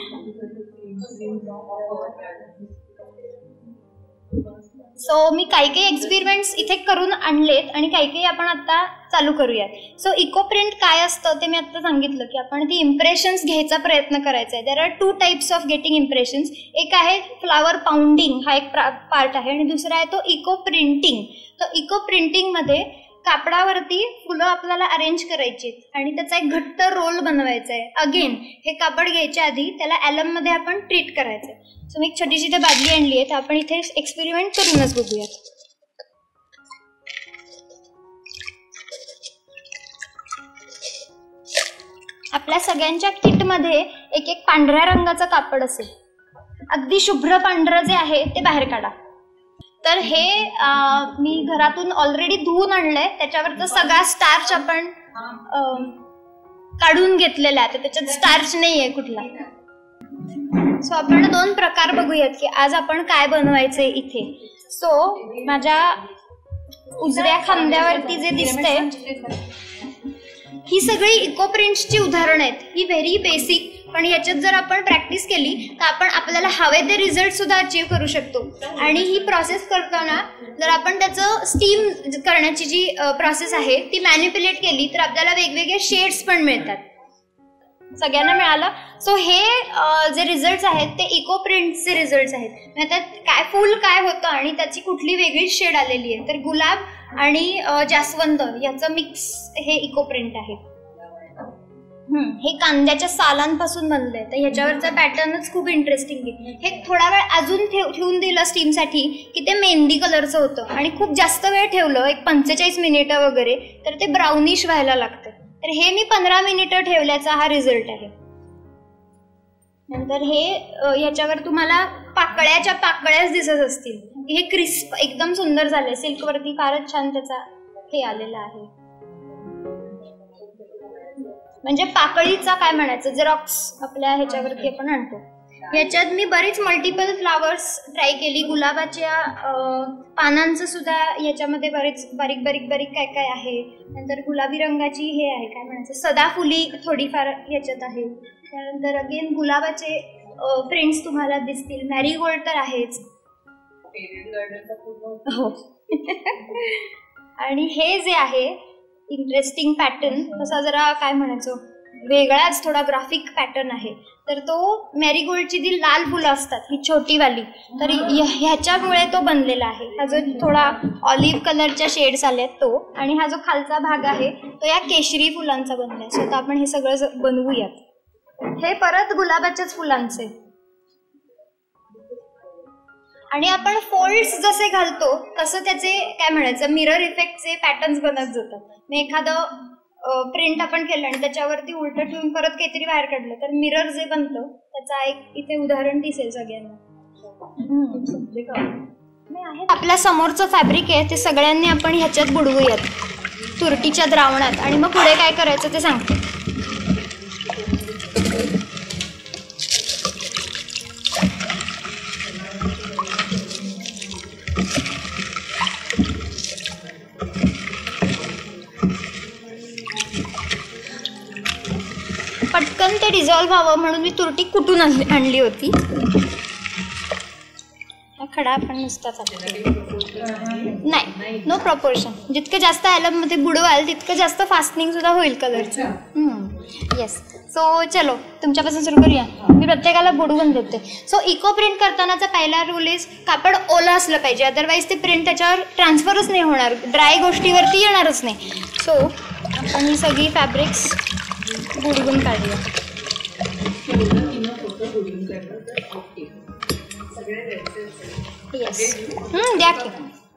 सो मी काही काही एक्सपेरिमेंट्स इथे करून आणलेत आणि काही काही आपण आता चालू करूयात. सो इको प्रिंट काय असतं ते मी आता सांगितलं की आपण ती इम्प्रेशन्स घ्यायचा प्रयत्न करायचा आहे. There are two types of getting impressions. एक आहे फ्लावर पाऊंडिंग, हा एक पार्ट आहे, आणि दुसरा आहे तो इको प्रिंटिंग. तर इको प्रिंटिंगमध्ये कापडावरती फुलं आपल्याला अरेंज करायची आणि त्याचा एक घट्ट रोल बनवायचा आहे. अगेन हे कापड घ्यायच्या आधी त्याला ॲलममध्ये आपण ट्रीट करायचं आहे. सो मी एक छोटीशी इथे बादली आणली आहे, तर आपण इथे एक्सपेरिमेंट करूनच बघूयात. आपल्या सगळ्यांच्या किटमध्ये एक एक पांढऱ्या रंगाचं कापड असेल. अगदी शुभ्र पांढरं जे आहे ते बाहेर काढा. तर हे मी घरातून ऑलरेडी धुवून आणलंय. त्याच्यावरचा सगळा स्टार्च आपण काढून घेतलेला आहे, तर त्याच्यात स्टार्च नाही आहे कुठला. सो आपण दोन प्रकार बघूयात की आज आपण काय बनवायचंय इथे. सो माझ्या उजव्या खांद्यावरती जे दिसतंय ही सगळी इको प्रिंट्सची उदाहरणं आहेत. ही व्हेरी बेसिक, पण याच्यात जर आपण प्रॅक्टिस केली तर आपण आपल्याला हवे ते रिझल्ट सुद्धा अचीव्ह करू शकतो. आणि ही प्रोसेस करताना जर आपण त्याचं स्टीम करण्याची जी प्रोसेस आहे ती मॅनिप्युलेट केली तर आपल्याला वेगवेगळे शेड्स पण मिळतात. सगळ्यांना मिळालं. सो हे जे रिझल्ट्स आहेत ते इको प्रिंटचे रिझल्ट्स आहेत. त्यात काय फुल काय होतं आणि त्याची कुठली वेगळी शेड आलेली आहे, तर गुलाब आणि जास्वंद याचं मिक्स हे इको प्रिंट आहे. हे कांद्याच्या सालांपासून बनलंय, तर ह्याच्यावरचा पॅटर्नच खूप इंटरेस्टिंग आहे. हे थोडा वेळ अजून ठेव ठेवून दिलं स्टीमसाठी की ते मेहंदी कलरचं होतं, आणि खूप जास्त वेळ ठेवलं एक पंचेचाळीस मिनिटं वगैरे तर ते ब्राउनिश व्हायला लागतं. तर हे मी पंधरा मिनिटं ठेवल्याचा हा रिझल्ट आहे. नंतर हे ह्याच्यावर तुम्हाला पाकळ्याच्या पाकळ्याच दिसत असतील. हे क्रिस्प एकदम सुंदर झाले, सिल्कवरती फारच छान त्याचा हे आलेला आहे. म्हणजे पाकळीचा काय म्हणायचं, जेरॉक्स आपल्या ह्याच्यावरती आपण आणतो. ह्याच्यात मी बरीच मल्टिपल फ्लावर्स ट्राय केली. गुलाबाच्या पानांचं सुद्धा ह्याच्यामध्ये बरेच बारीक बारीक बारीक काय काय आहे. नंतर गुलाबी रंगाची हे आहे काय म्हणायचं सदाफुली थोडीफार ह्याच्यात आहे. त्यानंतर अगेन गुलाबाचे प्रिंट्स तुम्हाला दिसतील. मॅरीगोल्ड तर आहेच. हो. आणि हे जे आहे इंटरेस्टिंग पॅटर्न, तसा जरा काय म्हणायचं वेगळाच थोडा ग्राफिक पॅटर्न आहे. तर तो मॅरीगोल्डची जी लाल फुलं असतात ही छोटीवाली, तर ह्याच्यामुळे तो बनलेला आहे. हा जो थोडा ऑलिव्ह कलरच्या शेड्स आल्यात तो, आणि हा जो खालचा भाग आहे तो या केशरी फुलांचा बनलाय. सो आता आपण हे सगळं बनवूयात. हे परत गुलाबाच्याच फुलांचे, आणि आपण फोल्ड्स जसे घालतो तसं त्याचे काय म्हणायचं मिरर इफेक्टचे पॅटर्न्स बनत जातात. मग एखादं प्रिंट आपण केलं आणि त्याच्यावरती उलट ठेवून परत काहीतरी बाहेर काढलं तर मिरर जे बनतं त्याचा एक इथे उदाहरण दिसेल सगळ्यांना. आपल्या समोरचं फॅब्रिक आहे ते सगळ्यांनी आपण ह्याच्यात बुडवूयात तुरटीच्या द्रावणात, आणि मग पुढे काय करायचं ते सांगते. पटकन ते डिझॉल्व्ह व्हावं म्हणून मी तुरटी कुटून आणली होती. खडा आपण नुसताच नाही, नो प्रपोर्शन. जितकं जास्त ॲलममध्ये बुडवाल तितकं जास्त फास्टनिंग सुद्धा होईल कलरचं. येस. सो चलो तुमच्यापासून सुरू करूया. मी प्रत्येकाला बुडवून देते. सो इको प्रिंट करतानाचा पहिला रूल इज कापड ओलं असलं पाहिजे, अदरवाईज ते प्रिंट त्याच्यावर ट्रान्सफरच नाही होणार, ड्राय गोष्टीवरती येणारच नाही. सो आपण ही सगळी फॅब्रिक्स बुडवून काढूया. येस. द्या की.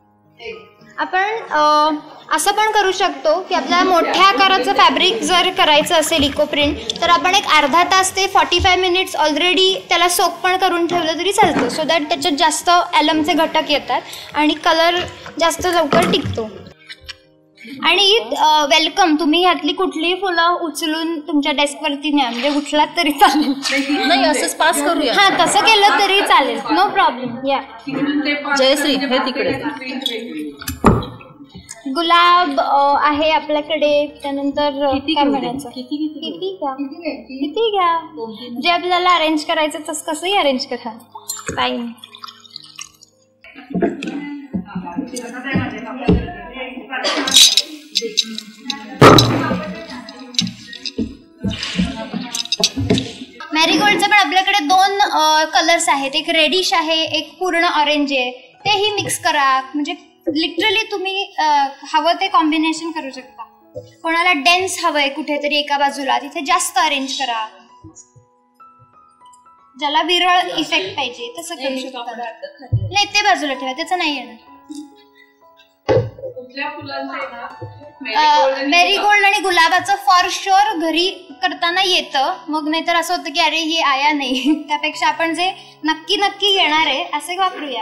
आपण असं पण करू शकतो की आपल्याला मोठ्या आकाराचं फॅब्रिक जर करायचं असेल इको प्रिंट तर आपण एक अर्धा तास ते फॉर्टी फाय मिनिट्स ऑलरेडी त्याला सोक पण करून ठेवलं तरी चालतं, सो दॅट त्याच्यात जास्त ॲलमचे घटक येतात आणि कलर जास्त लवकर टिकतो. आणि वेलकम, तुम्ही ह्यातली कुठलीही फुलं उचलून तुमच्या डेस्कवरती न्या, म्हणजे उचलात तरी चालेल. नाही असंच पास करूया. हां तसं केलं तरी चालेल, नो प्रॉब्लेम. या जयश्री हे तिकडे. गुलाब आहे आपल्याकडे. त्यानंतर काय म्हणायचं किती घ्या किती घ्या जे आपल्याला अरेंज करायचं तसं कसंही अरेंज करा. फाईन. मॅरीगोल्डचे पण आपल्याकडे दोन कलर्स आहेत, एक रेडिश आहे एक पूर्ण ऑरेंज आहे. तेही मिक्स करा, म्हणजे लिटरली तुम्ही हवं ते कॉम्बिनेशन करू शकता. कोणाला डेन्स हवंय कुठेतरी एका बाजूला तिथे जास्त अरेंज करा, ज्याला विरळ इफेक्ट पाहिजे तसं करू शकता. नाही ते बाजूला ठेवा, त्याचं नाही येणार. मेरीगोल्ड आणि गुलाबाचं फॉर शुअर घरी करताना येतं, मग नाहीतर असं होतं की अरे हे आया नाही. त्यापेक्षा आपण जे नक्की नक्की येणार आहे असे वापरूया.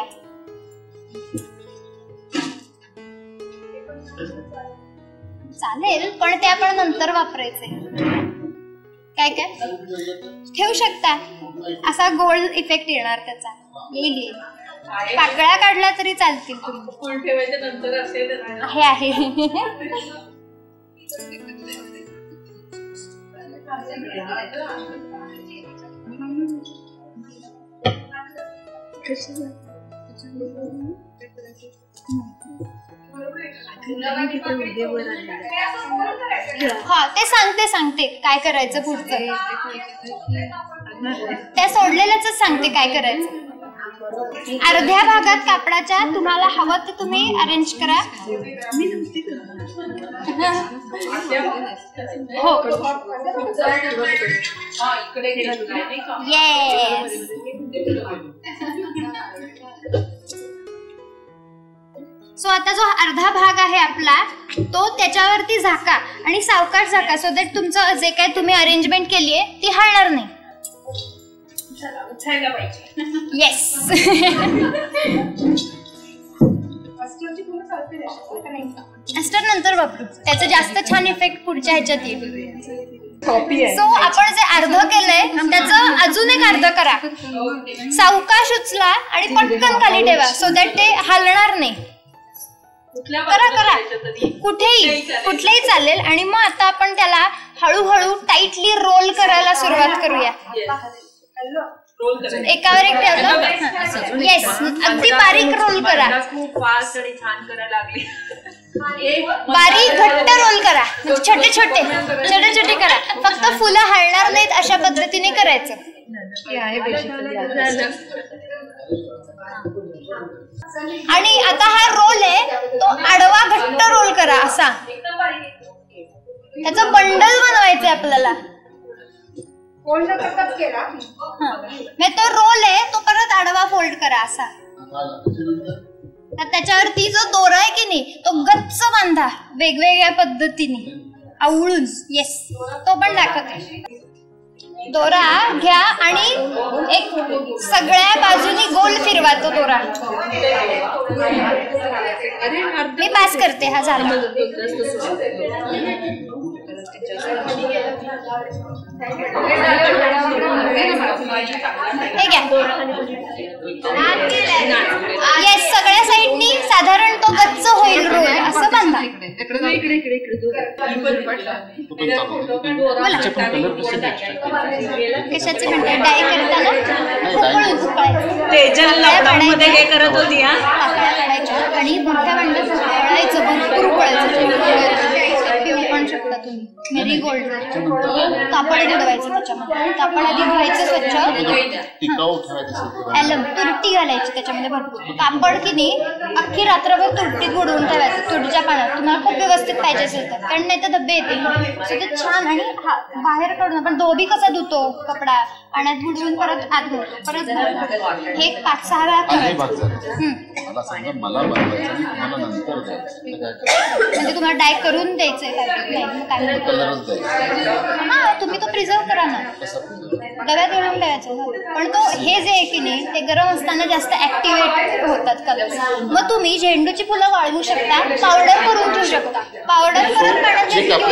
चालेल, पण ते आपण नंतर वापरायचे. काय काय ठेवू शकता, असा गोल्ड इफेक्ट येणार त्याचा, येईल. पाकळ्या काढल्या तरी चालतील. हे आहे हा ते सांगते सांगते काय करायचं पुढचं. त्या सोडलेल्याच सांगते काय करायचं. अर्ध्या भागात कापडाच्या तुम्हाला हवं ते तुम्ही अरेंज करा. हो येस. सो आता जो अर्धा भाग आहे आपला तो त्याच्यावरती झाका आणि सावकाश झाका, सो दॅट तुमचं जे काय तुम्ही अरेंजमेंट केली आहे ती हलणार नाही. येस. अस्टर नंतर वापरू, त्याचा जास्त छान इफेक्ट पुढच्या ह्याच्यात येईल. सो आपण जे अर्ध केलंय त्याचं अजून एक अर्ध करा, सावकाश उचला आणि पटकन खाली ठेवा सो दॅट ते हलणार नाही. करा करा कुठेही कुठलेही चालेल. आणि मग आता आपण त्याला हळूहळू टाईटली रोल करायला सुरुवात करूया. एकावर एक ठेवलं. येस, अगदी बारीक रोल करा. खूप फास्ट आणि छान करायला लागली. बारीक घट्ट रोल करा, छोटे छोटे छोटे छोटे करा. फक्त फुलं हलणार नाहीत अशा पद्धतीने करायचं. आणि आता हा रोल आहे तो आडवा घट्ट रोल करा असा. त्याचं बंडल बनवायचंय आपल्याला. तो रोल आहे तो परत आडवा फोल्ड करा असा. तर त्याच्यावरती जो दोरा आहे की नाही तो गच्च बांधा वेगवेगळ्या पद्धतीने आवळून. येस, तो पण दाखवते. दोरा घ्या आणि एक सगळ्या बाजूनी गोल फिरवा तो दोरा. मी पास करते. हा झाला. हे घ्या. येस, सगळ्या साईडनी साधारण तो गच्च होईल रोल असं बांधा. कशाचे म्हणते डाय करताना उकळून उकळायचं. तेजल लॉकडाऊनमध्ये हे करत होती हा. आणि मोठ्या भांड्यात उकळायचं, भरपूर उकळायचं. पिऊ पण शकता तुम्ही. मेरीगोल्ड कापड बुडवायचं त्याच्यामध्ये. कापड आधी धुवायचं स्वच्छ. ॲलम तुरटी घालायची त्याच्यामध्ये भरपूर. कापड की नाही अख्खी रात्रभर तुरटीत बुडवून ठेवायचं तुरटीच्या पाण्यात. तुम्हाला खूप व्यवस्थित पाहिजे असेल तर, कारण नाही तर धब्बे येतील. सो ते छान. आणि हा बाहेर काढून आपण धोबी कसा धुतो कपडा पाण्यात बुडवून परत आत धुतो परत. हे पाच सहा वेळा करायचं. म्हणजे तुम्हाला डाय करून द्यायचंय हा, तुम्ही तो प्रिझर्व करा ना, डब्यात घालून ठेवायचं. पण तो हे जे आहे की नाही ते गरम असताना जास्त ऍक्टिव्हेट होतात कलर. मग तुम्ही झेंडूची फुलं वाळवू शकता, पावडर करून ठेवू शकता. पावडर करून पाण्यात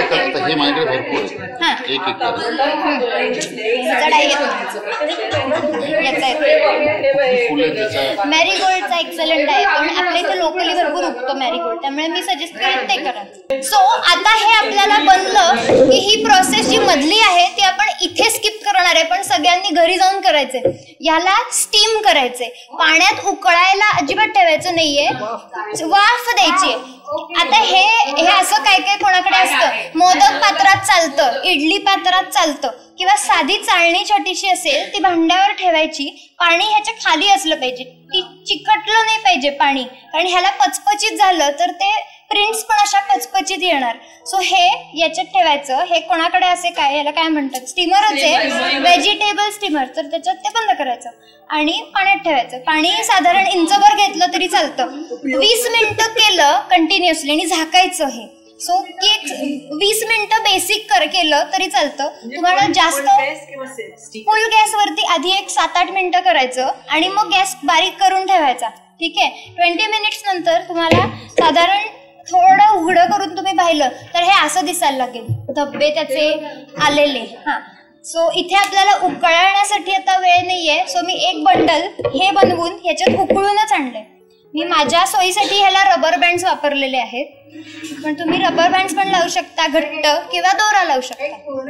मॅरीगोल्डचा एक्सलंट आहे, पण आपल्या इथे लोकली भरपूर उगतो मॅरीगोल्ड, त्यामुळे मी सजेस्ट करेन ते करा. सो आता हे आपल्याला बनलं की ही प्रोसेस जी मधली आहे ती आपण इथे स्किप करणार आहे, पण सगळ्यांनी घरी जाऊन करायचे. याला स्टीम करायचे, पाण्यात उकळायला अजिबात ठेवायचं नाहीये, वाफ द्यायची. आता हे हे असं काय काय कोणाकडे असतं, मोदक पात्रात चालतं, इडली पात्रात चालतं, किंवा साधी चाळणी छोटीशी असेल ती भांड्यावर ठेवायची. पाणी ह्याच्या खाली असलं पाहिजे, ती चिकटलं नाही पाहिजे पाणी, कारण ह्याला पचपचित झालं तर ते प्रिंट्स पण अशा पचपचित येणार. सो हे याच्यात ठेवायचं. हे कोणाकडे असे काय याला काय म्हणतात, स्टीमरच आहे, व्हेजिटेबल स्टीमर, तर त्याच्यात ते बंद करायचं आणि पाण्यात ठेवायचं. पाणी साधारण इंचभर घेतलं तरी चालतं. वीस मिनिटं केलं कंटिन्युअसली आणि झाकायचं. हे सो की वीस मिनिटं बेसिक कर केलं तरी चालतं. तुम्हाला जास्त फुल गॅसवरती आधी एक सात आठ मिनिटं करायचं आणि मग गॅस बारीक करून ठेवायचा. ठीक आहे. ट्वेंटी मिनिट्स नंतर तुम्हाला साधारण थोडं उघडं करून तुम्ही पाहिलं तर हे असं दिसायला लागेल, धब्बे त्याचे आलेले. हा, सो इथे आपल्याला उकळण्यासाठी आता वेळ नाहीये, सो मी एक बंडल हे बनवून ह्याच्यात उकळूनच आणलंय. मी माझ्या सोयीसाठी ह्याला रबर बँड्स वापरलेले आहेत, पण तुम्ही रबर बँड्स पण लावू शकता, घट्ट किंवा दोरा लावू शकता.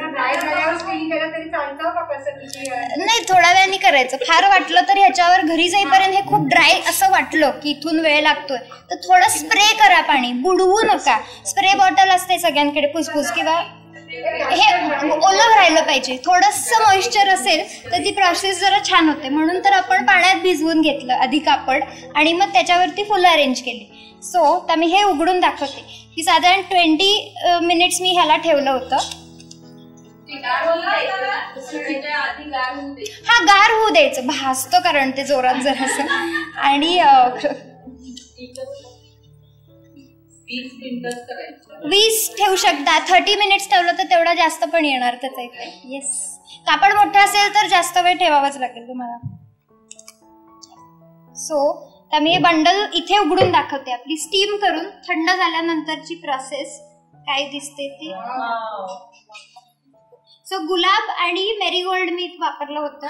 नाही, थोड्या वेळाने करायचं. फार वाटलं तर ह्याच्यावर घरी जाईपर्यंत हे खूप ड्राय असं वाटलं की इथून वेळ लागतोय तर थोडं स्प्रे करा, पाणी बुडवू नका. स्प्रे बॉटल असते सगळ्यांकडे फुसफुस, किंवा हे ओलं राहिलं पाहिजे, थोडंसं मॉइश्चर असेल तर ती प्रोसेस जरा छान होते. म्हणून तर आपण पाण्यात भिजवून घेतलं आधी कापड आणि मग त्याच्यावरती फुलं अरेंज केली. सो तर मी हे उघडून दाखवते की साधारण ट्वेंटी मिनिट्स मी ह्याला ठेवलं होतं. हा गार होऊ द्यायचं, भाजतं कारण ते जोरात जरासं. आणि वीस ठेवू शकता, थर्टी मिनिट्स ठेवलं तर तेवढा जास्त पण येणार त्याचा इथे. येस, कापड मोठं असेल तर जास्त वेळ ठेवावंच लागेल तुम्हाला. सो तर मी हे बंडल इथे उघडून दाखवते. आपली स्टीम करून थंड झाल्यानंतरची प्रोसेस काय दिसते ती. सो गुलाब आणि मेरीगोल्ड मी वापरलं होतं.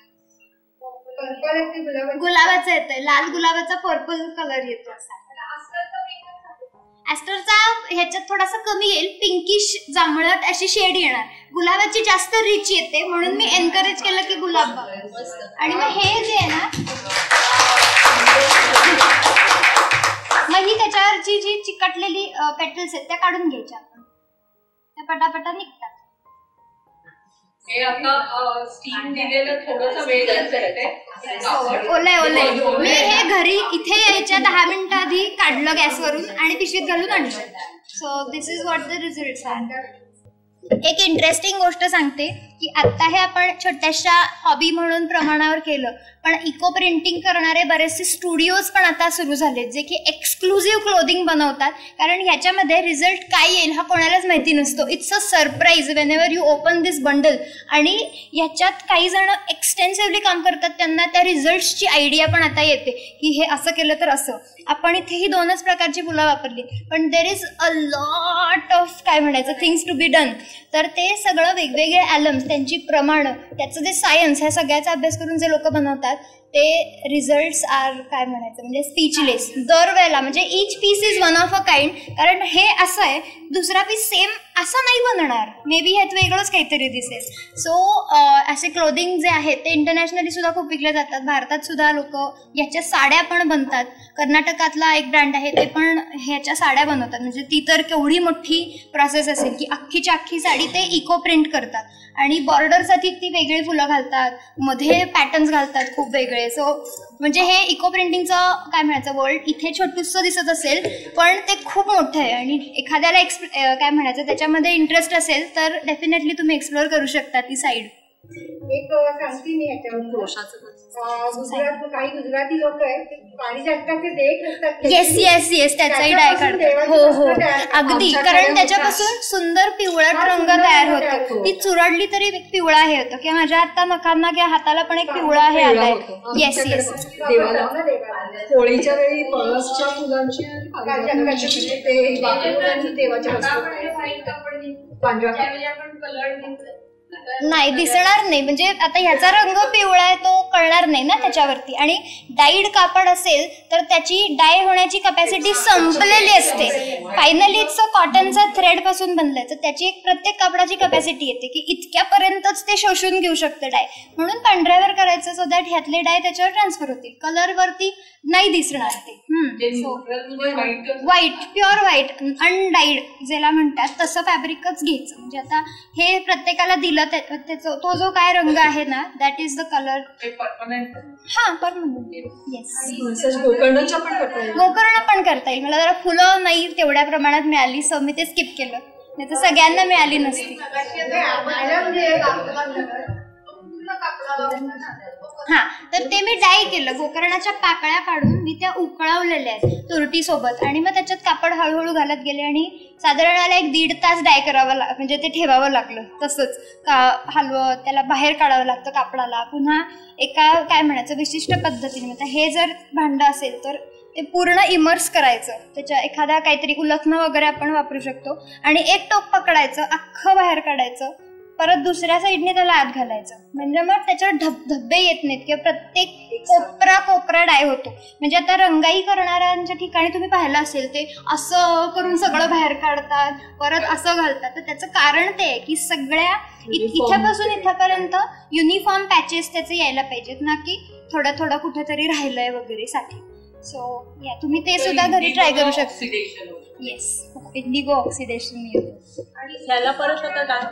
गुलाबाचा येतोय, लाल गुलाबाचा पर्पल कलर येतो. ॲस्टरचा ह्याच्यात थोडासा कमी येईल, पिंकिश जांभळट अशी शेड येणार. गुलाबाची जास्त रिच येते म्हणून मी एनकरेज केलं की गुलाब. आणि मग हे जे आहे ना, मग ही त्याच्यावरची जी चिकटलेली पेटल्स आहेत त्या काढून घ्यायच्या आपण, त्या पटापटा निघतात. ओले ओले मी हे घरी इथे यायच्या दहा मिनिटं आधी काढलं गॅसवरून आणि पिशवीत घालून आणलं. So this is what the results are. एक इंटरेस्टिंग गोष्ट सांगते की आता हे आपण छोट्याशा हॉबी म्हणून प्रमाणावर केलं, पण इको प्रिंटिंग करणारे बरेचसे स्टुडिओज पण आता सुरू झालेत जे की एक्सक्लुझिव्ह क्लोदिंग बनवतात. कारण ह्याच्यामध्ये रिझल्ट काय येईल हा कोणालाच माहिती नसतो. It's a surprise whenever you open this bundle. आणि ह्याच्यात काही जण एक्सटेन्सिव्हली काम करतात, त्यांना त्या रिझल्ट्सची आयडिया पण आता येते की हे असं केलं तर असं. आपण इथे ही दोनच प्रकारची फुलं वापरली, पण there is a lot of काय म्हणायचं थिंग्स टू बी डन. तर ते सगळं वेगवेगळे ॲलम्स, त्यांची प्रमाणं, त्याचं जे सायन्स, ह्या सगळ्याचा अभ्यास करून जे लोक बनवतात ते रिझल्ट्स आर काय म्हणायचं म्हणजे स्पीचलेस. दरवेळेला म्हणजे each piece is one of a kind. कारण हे असं आहे, दुसरा पीस सेम असं नाही बनणार, मे बी ह्यात वेगळंच काहीतरी दिसेल. सो असे क्लोदिंग जे आहेत ते इंटरनॅशनली सुद्धा खूप विकले जातात. भारतात सुद्धा लोक ह्याच्या साड्या पण बनतात. कर्नाटकातला एक ब्रँड आहे ते पण ह्याच्या साड्या बनवतात. म्हणजे ती तर केवढी मोठी प्रोसेस असेल की अख्खीच्या अख्खी साडी ते इको प्रिंट करतात आणि बॉर्डरसाठी ती वेगळी फुलं घालतात, मध्ये पॅटर्न्स घालतात खूप वेगळे. सो म्हणजे हे इको प्रिंटिंगचं काय म्हणायचं वर्ल्ड इथे छोटूसं दिसत असेल पण ते खूप मोठं आहे. आणि एखाद्याला एक्सप काय म्हणायचं त्याच्यामध्ये इंटरेस्ट असेल तर डेफिनेटली तुम्ही एक्सप्लोअर करू शकता ती साईड. एक सांगते मी याच्यावर, गुजरात काही गुजराती लोक आहेत पाणी जास्त देठ असतात. येस येस येस त्याचाही डाय काढतात. हो हो अगदी, कारण त्याच्यापासून सुंदर पिवळट रंग तयार होतो. ती चुरडली तरी पिवळा हे होतं. किंवा माझ्या आता नखांना किंवा हाताला पण एक पिवळा हे आलाय. येस येस होळीच्या वेळी पळसच्या फुलांची देवाच्या नाही दिसणार नाही. म्हणजे आता ह्याचा रंग पिवळा आहे तो कळणार नाही ना त्याच्यावरती. आणि डाईड कापड असेल तर त्याची डाय होण्याची कपॅसिटी संपलेली असते. फायनली इट्स कॉटनचा थ्रेड पासून बनलंय तर त्याची एक प्रत्येक कापडाची कपॅसिटी येते की इतक्यापर्यंतच ते शोषून घेऊ शकते डाय. म्हणून पांढऱ्यावर करायचं सो दॅट ह्यातले डाय त्याच्यावर ट्रान्सफर होतील. कलर वरती नाही दिसणार ते. व्हाईट प्युअर व्हाईट अनडाईड ज्याला म्हणतात तसं फॅब्रिकच घ्यायचं. म्हणजे आता हे प्रत्येकाला दिलं त्याचा तो जो काय रंग आहे ना दॅट इज द कलर. हा परमनंट. येस गोकर्ण पण करता येईल. मला जरा फुलं नाही तेवढ्या प्रमाणात मिळाली सो मी ते स्किप केलं, नाही तर सगळ्यांना मिळाली नसती. हा तर ते मी डाय केलं. गोकर्णाच्या पाकळ्या काढून मी त्या उकळवलेल्या आहेत तुरटी सोबत आणि मग त्याच्यात कापड हळूहळू घालत गेले आणि साधारण मला एक दीड तास डाय करावं लाग म्हणजे ते ठेवावं लागलं तसंच का हलवं त्याला बाहेर काढावं लागतं कापडाला. पुन्हा एका काय म्हणायचं विशिष्ट पद्धतीने. म्हणजे हे जर भांडं असेल तर ते पूर्ण इमर्स करायचं. त्याच्या एखादा काहीतरी उलथणं वगैरे आपण वापरू शकतो आणि एक टोक पकडायचं अख्खं बाहेर काढायचं, परत दुसऱ्या साईडने त्याला आत घालायचं. म्हणजे मग त्याच्यावर धबधबे येत नाहीत किंवा प्रत्येक कोपरा कोपरा डाय होतो. म्हणजे आता रंगाई करणाऱ्यांच्या ठिकाणी तुम्ही पाहिलं असेल ते असं करून सगळं बाहेर काढतात परत असं घालतात. तर त्याचं कारण ते आहे की सगळ्या इथपासून इथपर्यंत युनिफॉर्म पॅचेस त्याचे यायला पाहिजेत ना की थोडं थोडं कुठेतरी राहिलंय वगैरे साठी. सो या तुम्ही ते सुद्धा घरी ट्राय करू शकता. येस, इंडिगो ऑक्सिडेशन येतो. आणि ह्याला परत आता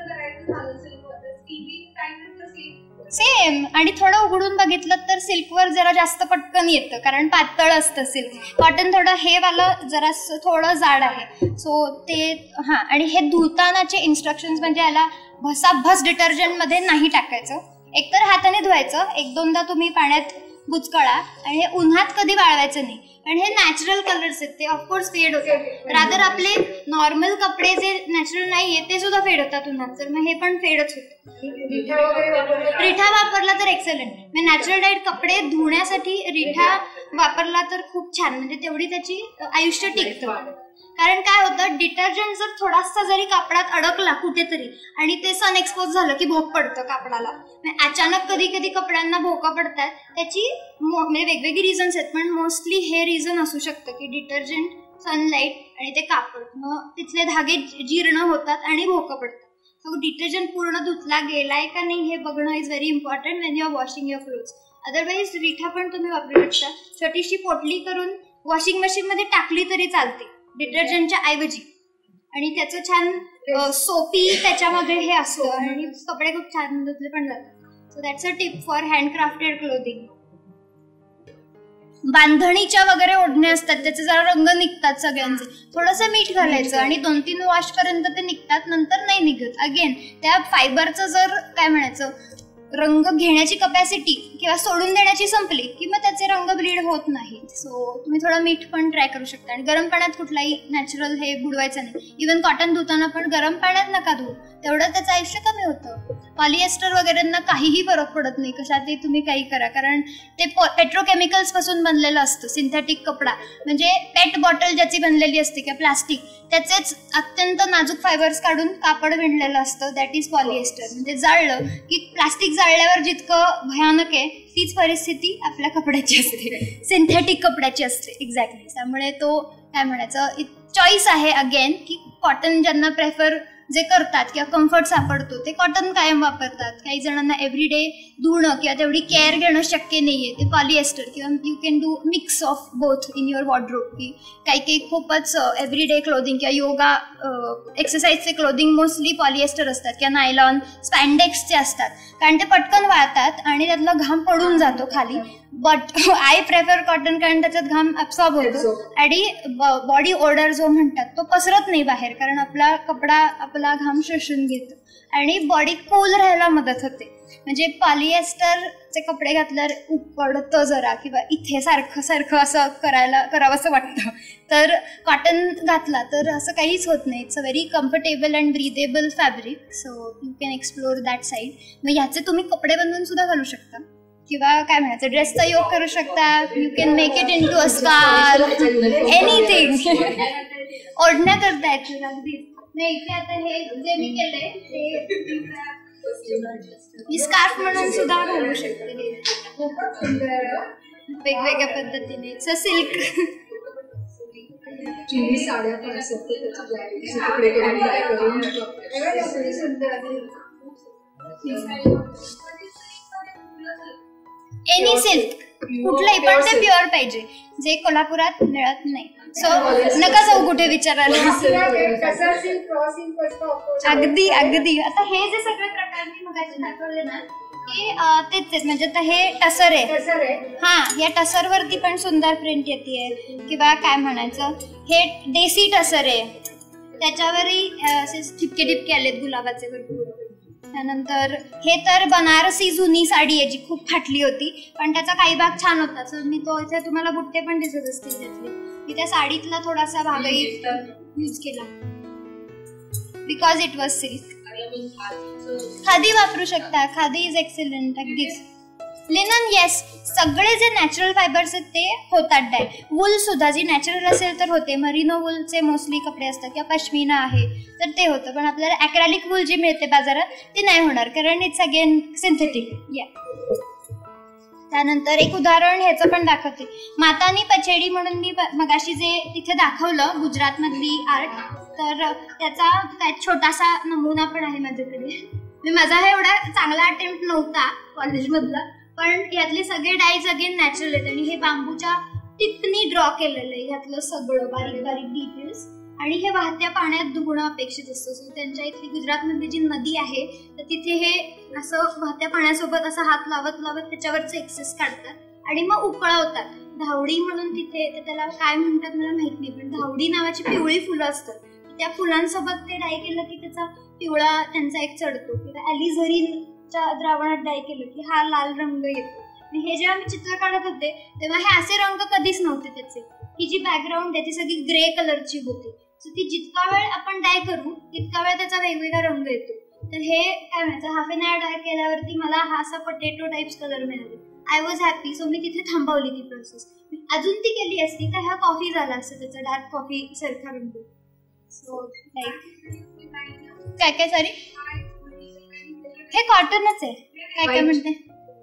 सेम. आणि थोडं उघडून बघितलं तर सिल्कवर जरा जास्त पटकन येतं कारण पातळ असतं सिल्क. कॉटन थोडं हे वालं जरा थोडं जाड आहे. सो ते हां. आणि हे धुतानाचे इन्स्ट्रक्शन्स म्हणजे याला भसाभस डिटर्जंटमध्ये नाही टाकायचं. एकतर हाताने धुवायचं, एक दोनदा तुम्ही पाण्यात बुचकळा. आणि हे उन्हात कधी वाळवायचं नाही कारण हे नॅचरल कलर्स आहेत, ते ऑफकोर्स फेड होतात. रादर आपले नॉर्मल कपडे जे नॅचरल नाही आहेत ते सुद्धा फेड होतात उन्हात, तर मग हे पण फेडच होतं. रिठा वापरला तर एक्सलंट. मी नॅचरल डाईट कपडे धुण्यासाठी रिठा वापरला तर खूप छान, म्हणजे तेवढी त्याची आयुष्य टिकतं. कारण काय होतं, डिटर्जंट जर थोडासा जरी कापडात अडकला कुठेतरी आणि ते सन एक्सपोज झालं की भोक पडतं कापडाला. अचानक कधी कधी कपड्यांना भोका पडतात. त्याची म्हणजे वेगवेगळी रिझन्स आहेत, पण मोस्टली हे रिझन असू शकतं की डिटर्जंट, सनलाईट आणि ते कापड, मग तिथले धागे जीर्ण होतात आणि भोका पडतात. सो डिटर्जंट पूर्ण धुतला गेलाय का नाही हे बघणं is very important when you are washing your clothes. Otherwise रिठा पण तुम्ही वापरू शकता. छोटीशी पोटली करून वॉशिंग मशीनमध्ये टाकली तरी चालते डिटर्जंटच्या ऐवजी. आणि त्याचं छान सोपी त्याच्यामध्ये हे असतं आणि कपडे खूप छान धुतले पण जातात. So that's a tip for handcrafted clothing. बांधणीच्या वगैरे ओढणे असतात, त्याचे जरा रंग निघतात सगळ्यांचे, थोडंसं मीठ घालायचं आणि दोन तीन वॉश पर्यंत ते निघतात, नंतर नाही निघत. अगेन त्या फायबरचं जर काय म्हणायचं रंग घेण्याची कपॅसिटी किंवा सोडून देण्याची संपली की मग त्याचे रंग ब्लीड होत नाही. सो तुम्ही थोडं मीठ पण ट्राय करू शकता. आणि गरम पाण्यात कुठलाही नॅचरल हे बुडवायचं नाही. इव्हन कॉटन धुताना पण गरम पाण्यात नका धुवू, तेवढं त्याचं आयुष्य कमी होतं. पॉलिएस्टर वगैरेंना काहीही फरक पडत नाही कशातही तुम्ही काही करा, कारण ते पेट्रोकेमिकल्स पासून बनलेलं असतं. सिंथेटिक कपडा म्हणजे पेट बॉटल ज्याची बनलेली असते किंवा प्लास्टिक, त्याचेच अत्यंत नाजूक फायबर्स काढून कापड विणलेलं असतं, दॅट इज पॉलिएस्टर. म्हणजे जाळलं की प्लास्टिक जाळल्यावर जितकं भयानक आहे तीच परिस्थिती आपल्या कपड्याची असते, सिंथेटिक कपड्याची असते. एक्झॅक्टली. त्यामुळे तो काय म्हणायचं चॉईस आहे अगेन की कॉटन ज्यांना प्रेफर जे करतात किंवा कम्फर्ट सापडतो ते कॉटन कायम वापरतात. काही जणांना एव्हरीडे धुणं किंवा तेवढी केअर घेणं शक्य नाहीये, ते पॉलिएस्टर किंवा you can do mix of both in your wardrobe. की काही काही खूपच एव्हरीडे क्लोदिंग किंवा योगा एक्सरसाइजचे क्लोदिंग मोस्टली पॉलिएस्टर असतात किंवा नायलॉन स्पॅन्डेक्सचे असतात, कारण ते पटकन वाळतात आणि त्यातला घाम पडून जातो खाली. बट आय प्रेफर कॉटन कारण त्याच्यात घाम ॲब्सॉर्ब होतो आणि बॉडी ओडर जो म्हणतात तो पसरत नाही बाहेर, कारण आपला कपडा आपला घाम शोषून घेतो आणि बॉडी कूल राहायला मदत होते. म्हणजे पॉलिएस्टरचे कपडे घातल्यावर उकडतं जरा किंवा इथे सारखं सारखं असं करायला करावं असं वाटतं, तर कॉटन घातला तर असं काहीच होत नाही. It's a very comfortable and breathable fabric, so you can explore that side. मग ह्याचे तुम्ही कपडे बनवून सुद्धा घालू शकता किंवा काय म्हणायचं ड्रेसचा योग करू शकता. You can make it into a scarf, anything. ओढण्या करता येतील अगदी. नाही इथे आता हे जे मी केलंय ते मी स्कार्फ म्हणून सुद्धा घालू शकते वेगवेगळ्या पद्धतीने. सो सिल्क साड्या पण एनी सिल्क कुठलंही, पण ते प्युअर पाहिजे जे कोल्हापुरात मिळत नाही. सो नका जाऊ कुठे विचारायला. अगदी अगदी. आता हे जे सगळे प्रकार मी मगाशी दाखवले ना हे तेच म्हणजे आता हे टसर आहे. हा, या टसर वरती पण सुंदर प्रिंट येते किंवा काय म्हणायचं हे देसी टसर आहे, त्याच्यावरही असे ठिपके ठिपके आलेत गुलाबाचे भरपूर. त्यानंतर हे तर बनारसी जुनी साडी आहे जी खूप फाटली होती, पण त्याचा काही भाग छान होता. सो मी तो इथे तुम्हाला बुट्टे पण दिसत असतील त्यातले, मी त्या साडीतला थोडासा भागही यूज केला because it was silk. Khadi वापरू शकता, खादी इज एक्सलंट. अगदीच. लिनन येस, सगळे जे नॅचरल फायबर्स आहेत ते होतात डाय. वूल सुद्धा जी नॅचरल असेल तर होते. मरिनो वूलचे मोस्टली कपडे असतात किंवा पश्मिना आहे तर ते होतं, पण आपल्याला ॲक्रेलिक वूल जी मिळते बाजारात ती नाही होणार कारण इट्स अगेन सिंथेटिक. या त्यानंतर एक उदाहरण ह्याचं पण दाखवते. मातानी पचेडी म्हणून मी मगाशी जे तिथे दाखवलं गुजरातमधली आर्ट, तर त्याचा काय छोटासा नमुना पण आहे माझ्याकडे. मी माझा हा एवढा चांगला अटेम्प्ट नव्हता कॉलेजमधला, पण यातले सगळे डाईज अगेन नॅचरल आहेत आणि हे बांबूच्या टिपनी ड्रॉ केलेलं आहे ह्यातलं सगळं बारीक बारीक डिटेल्स. आणि हे वाहत्या पाण्यात धुणं अपेक्षित असतं. सो त्यांच्या इथली गुजरातमध्ये जी नदी आहे तर तिथे हे असं वाहत्या पाण्यासोबत असं हात लावत लावत त्याच्यावरचे एक्सेस काढतात आणि मग उकळवतात. धावडी म्हणून तिथे, तर त्याला काय म्हणतात मला माहित नाही, पण धावडी नावाची पिवळी फुलं असतात. त्या फुलांसोबत ते डाय केलं की त्याचा पिवळा त्यांचा एक चढतो. किंवा ॲलिझरीनच्या द्रावणात डाय केलं की हा लाल रंग येतो. आणि हे जेव्हा मी चित्र काढत होते तेव्हा हे असे रंग कधीच नव्हते त्याचे. ही जी बॅकग्राऊंड आहे ती सगळी ग्रे कलरची होती. सो ती जितका वेळ आपण डाय करू तितका वेळ त्याचा वेगवेगळा रंग येतो. तर हे काय म्हणायचं, हाफ एन आवर डाय केल्यावरती मला हा असा पोटॅटो टाइप्स कलर मिळाले. I was happy. सो मी तिथे थांबवली ती प्रोसेस. अजून ती केली असती तर हा कॉफी झाला असतं, त्याचा डार्क कॉफी सारखा रंग. सो लाईक काय काय सॉरी हे कॉटनच आहे. काय काय म्हणते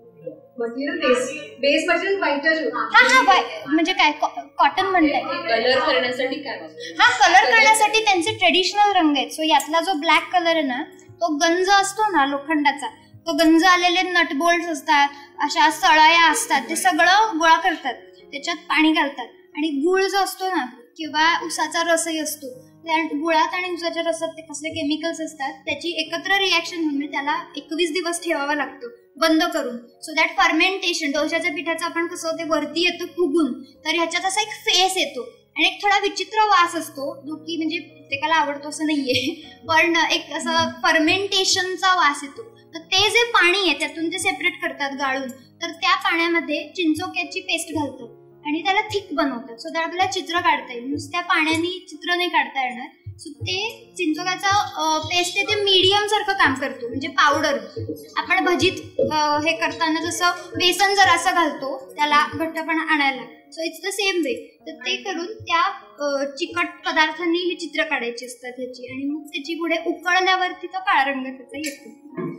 बेस मटेरियल व्हाईटच होतं. हा हा म्हणजे काय कॉटन म्हणताय. कलर करण्यासाठी काय हा कलर करण्यासाठी त्यांचे ट्रेडिशनल रंग आहेत. सो यातला जो ब्लॅक कलर आहे ना तो गंज असतो ना लोखंडाचा, तो गंज आलेले नट बोल्ट असतात, अशा सळया असतात, ते सगळं गोळा करतात, त्याच्यात पाणी घालतात. आणि गुळ जो असतो ना किंवा उसाचा रसही असतो, त्या गुळात आणि उसाच्या रसात ते कसले केमिकल्स असतात त्याची एकत्र रिॲक्शन होऊन त्याला एकवीस दिवस ठेवावा लागतो बंद करून. सो दॅट फर्मेंटेशन, डोशाच्या पिठाचं आपण कसं ते वरती येतो फुगून, तर ह्याच्यात असा एक फेस येतो आणि एक थोडा विचित्र वास असतो जो की म्हणजे प्रत्येकाला आवडतो असं नाहीये, पण एक असं फर्मेंटेशनचा वास येतो. तर ते जे पाणी आहे त्यातून ते सेपरेट करतात गाळून, तर त्या पाण्यामध्ये चिंचोक्याची पेस्ट घालतात आणि त्याला थिक बनवतात. सो त्याला आपल्याला चित्र काढता येईल. नुसत्या पाण्याने चित्र नाही काढता येणार. सो ते चिंचोक्याचं पेस्ट आहे ते मीडियम सारखं काम करतो, म्हणजे पावडर. आपण भजीत हे करताना जसं बेसन जर असं घालतो त्याला घट्टपणा आणायला, so it's the same way. तर ते करून त्या चिकट पदार्थांनी हे चित्र काढायची असतात ह्याची. आणि मग त्याची पुढे उकळल्यावरती तो काळा रंग त्याचा येतो.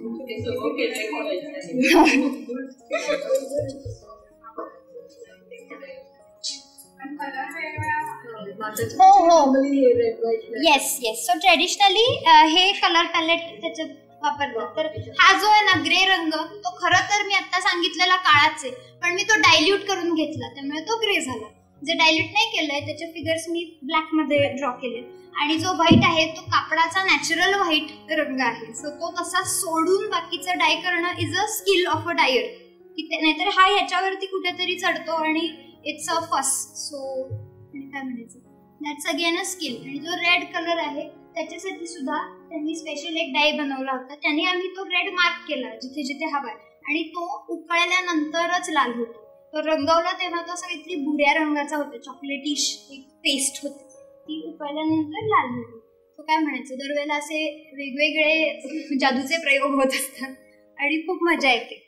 हो हो येस येस. सो ट्रेडिशनली हे कलर पॅलेट त्याच्यात वापरतात. तर हा जो आहे ना ग्रे रंग, तो खरं तर मी आता सांगितलेला काळाच आहे, पण मी तो डायल्यूट करून घेतला त्यामुळे तो ग्रे झाला. जे डायल्यूट नाही केलंय त्याचे फिगर्स मी ब्लॅक मध्ये ड्रॉ केले. आणि जो व्हाईट आहे तो कापडाचा नॅचरल व्हाईट रंग आहे. सो तो तसा सोडून बाकीचं डाय करणं is a skill of a dyer. नाहीतर हा ह्याच्यावरती कुठेतरी चढतो आणि इट्स अ फस. सो काय म्हणायचं, दॅट्स अगेन अ स्किल. आणि जो रेड कलर आहे त्याच्यासाठी सुद्धा त्यांनी स्पेशल एक डाय बनवला होता. त्याने आम्ही तो रेड मार्क केला जिथे जिथे हवाय आणि तो उकळल्यानंतरच लाल होतो. तो रंगवला तेव्हा तो असा काहीतरी भुऱ्या रंगाचा होता, चॉकलेटिश एक पेस्ट होती, ती उकळल्यानंतर लाल होती. तो काय म्हणायचं, दरवेळेला असे वेगवेगळे जादूचे प्रयोग होत असतात आणि खूप मजा येते.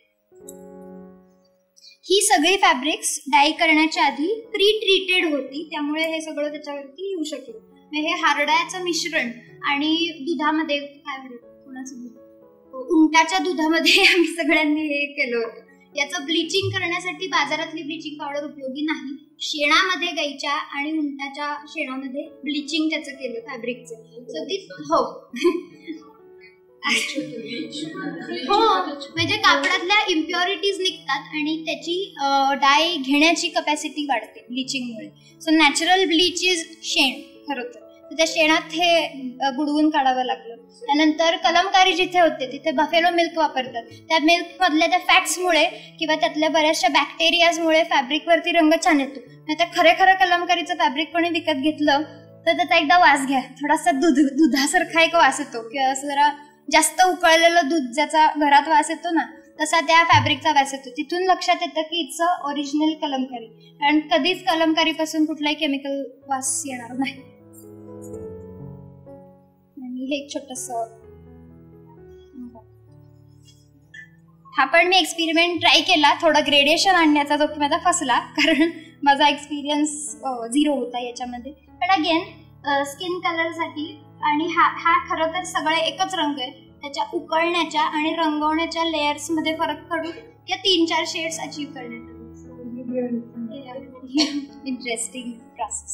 ही सगळी फॅब्रिक्स डाय करण्याच्या आधी प्री ट्रीटेड होती, त्यामुळे हे सगळं त्याच्यावरती येऊ शकलं. हे हारडाचं मिश्रण आणि दुधामध्ये काय म्हणतात कोणाचं दूध, उंटाच्या दुधामध्ये आम्ही सगळ्यांनी हे केलं होतं. याचं ब्लिचिंग करण्यासाठी बाजारातली ब्लिचिंग पावडर उपयोगी नाही. शेणामध्ये गाईच्या आणि उंटाच्या शेणामध्ये ब्लिचिंग त्याचं केलं फॅब्रिकचं. सो ती हो हो म्हणजे कापडातल्या इम्प्युरिटीज निघतात आणि त्याची डाय घेण्याची कपॅसिटी वाढते ब्लिचिंगमुळे. सो नॅचरल ब्लीच इज शेण खरं तर. त्या शेणात हे बुडवून काढावं लागलं. त्यानंतर कलमकारी जिथे होते तिथे बफेलो मिल्क वापरतात. त्या मिल्क मधल्या त्या फॅट्समुळे किंवा त्यातल्या बऱ्याचशा बॅक्टेरियाजमुळे फॅब्रिकवरती रंग छान येतो. नाहीतर खरे खरं कलमकारीचं फॅब्रिक कोणी विकत घेतलं तर त्याचा एकदा वास घ्या, थोडासा दूध दुधासारखा एक वास येतो किंवा असं जरा जास्त उकळलेलं दूध ज्याचा घरात वास येतो ना तसा त्या फॅब्रिकचा वास येतो. तिथून लक्षात येतं की इट्स अ ओरिजिनल कलमकारी. कारण कधीच कलमकारीपासून कुठलाही केमिकल वास येणार नाही. आणि हे एक छोटंसं हा पण मी एक्सपेरिमेंट ट्राय केला, थोडं ग्रेडेशन आणण्याचा, जो की माझा फसला कारण माझा एक्सपिरियन्स झिरो होता याच्यामध्ये. पण अगेन स्किन कलरसाठी आणि हा हा खरं तर सगळे एकच रंग आहे, त्याच्या उकळण्याच्या आणि रंगवण्याच्या लेयर्स मध्ये फरक पडून या तीन चार शेड्स अचीव्ह करण्यात इंटरेस्टिंग प्रोसेस.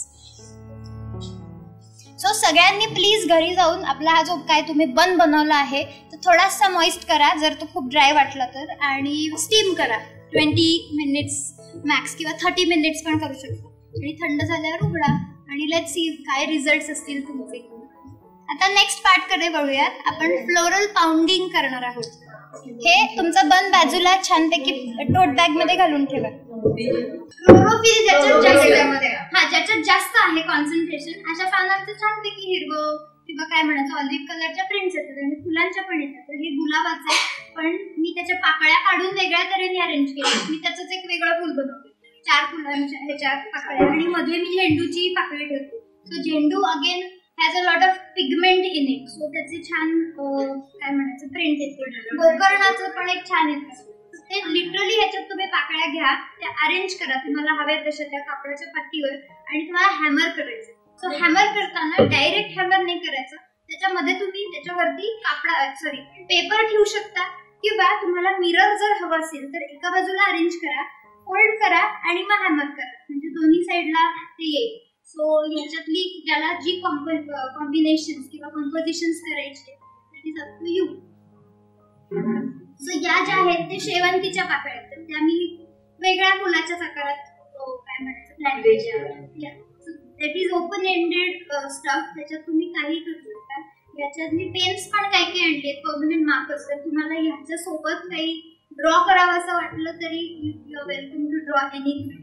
सो सगळ्यांनी प्लीज घरी जाऊन आपला हा जो काय तुम्ही बन बनवला आहे तो थोडासा मॉइस्ट करा जर तो खूप ड्राय वाटला तर, आणि स्टीम करा ट्वेंटी मिनिट्स मॅक्स किंवा थर्टी मिनिट्स पण करू शकता आणि थंड झाल्यावर उघडा आणि लेट्स सी काय रिझल्ट्स असतील तुमचे. आता नेक्स्ट पार्टकडे वळूयात. आपण फ्लोरल पाउंडिंग करणार आहोत. हे तुमचं बन बाजूला छानपैकी टोट बॅग मध्ये घालून ठेवा. क्लोरोफिल ज्याच्यात जास्त हा ज्याच्यात जास्त आहे कॉन्सन्ट्रेशन अशा पानांचं छानपैकी हिरवं किंवा काय म्हणायचं ऑलिव्ह कलरच्या प्रिंट्स येतात आणि फुलांच्या पण येतात. तर हे गुलाबाचं आहे पण मी त्याच्या पाकळ्या काढून वेगळ्या तऱ्हेने अरेंज केल्या. मी त्याचंच एक वेगळं फुल बनवते. चार फुलांच्या ह्याच्या पाकळ्या आणि मध्ये मी झेंडूची पाकळी ठेवते. So zendu again has a lot of pigment in it. So त्याचे छान काय म्हणायचं प्रिंट येते. गोकर्णाचं पण एक छान येतं. ते लिटरली ह्याच्यात तुम्ही पाकळ्या घ्या, त्या अरेंज करा तुम्हाला हव्या तशा त्या कापडाच्या पट्टीवर आणि तुम्हाला हॅमर करायचं. सो हॅमर करताना डायरेक्ट हॅमर नाही करायचं. त्याच्यामध्ये तुम्ही त्याच्यावरती कापडा सॉरी पेपर ठेवू शकता किंवा तुम्हाला मिरर जर हवा असेल तर एका बाजूला अरेंज करा, फोल्ड करा आणि मग हॅमर करा म्हणजे दोन्ही साईडला ते येईल. सो ह्याच्यातली ज्याला जी कॉम्बिनेशन्स किंवा कॉम्पोजिशन्स करायचे that is up to you. So या ज्या आहेत ते शेवंतीच्या पाकळ्या आहेत त्या मी वेगळ्या फुलाच्या आकारात काय म्हणायचं plan that is open ended stuff. त्याच्यात तुम्ही काही करू शकता. याच्यात मी पेन्स पण काही काही आणले परमनंट मार्क असतात. तुम्हाला ह्याच्या सोबत काही ड्रॉ करावं असं वाटलं तरी you are welcome to draw anything.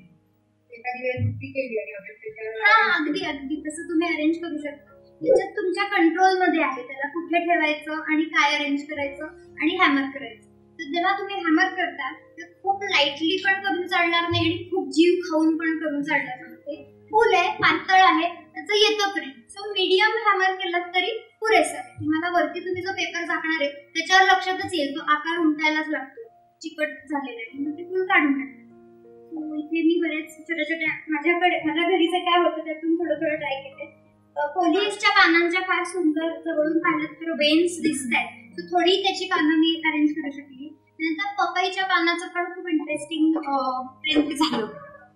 हा अगदी अगदी तसं तुम्ही अरेंज करू शकता. त्याच्यात तुमच्या कंट्रोल मध्ये आहे त्याला कुठे ठेवायचं आणि काय अरेंज करायचं आणि हॅमर करायचं. तर जेव्हा तुम्ही हॅमर करता तर खूप लाईटली पण करून चालणार नाही आणि खूप जीव खाऊन पण करून चालणार नाही. फुल आहे पातळ आहे त्याचं येतं प्रिंट. सो मीडियम हॅमर केलं तरी पुरेसं आहे. तुम्हाला वरती तुम्ही जो पेपर झाकणार आहे त्याच्यावर लक्षातच येईल तो आकार उमटायलाच लागतो चिकट झालेला आहे मग ते फुल काढून टाकतात. इथे मी बरेच छोट्या छोट्या माझ्याकडे माझ्या घरीचं काय होतं त्यातून थोडं थोडं ट्राय केले. पोलिसच्या पानांच्या फार सुंदर जवळून पाहिलं तर वेन्स दिसत आहेत. सो थोडी त्याची पानं मी अरेंज करू शकली. नंतर पपईच्या पानाचं पण खूप इंटरेस्टिंग प्रिंट झालं.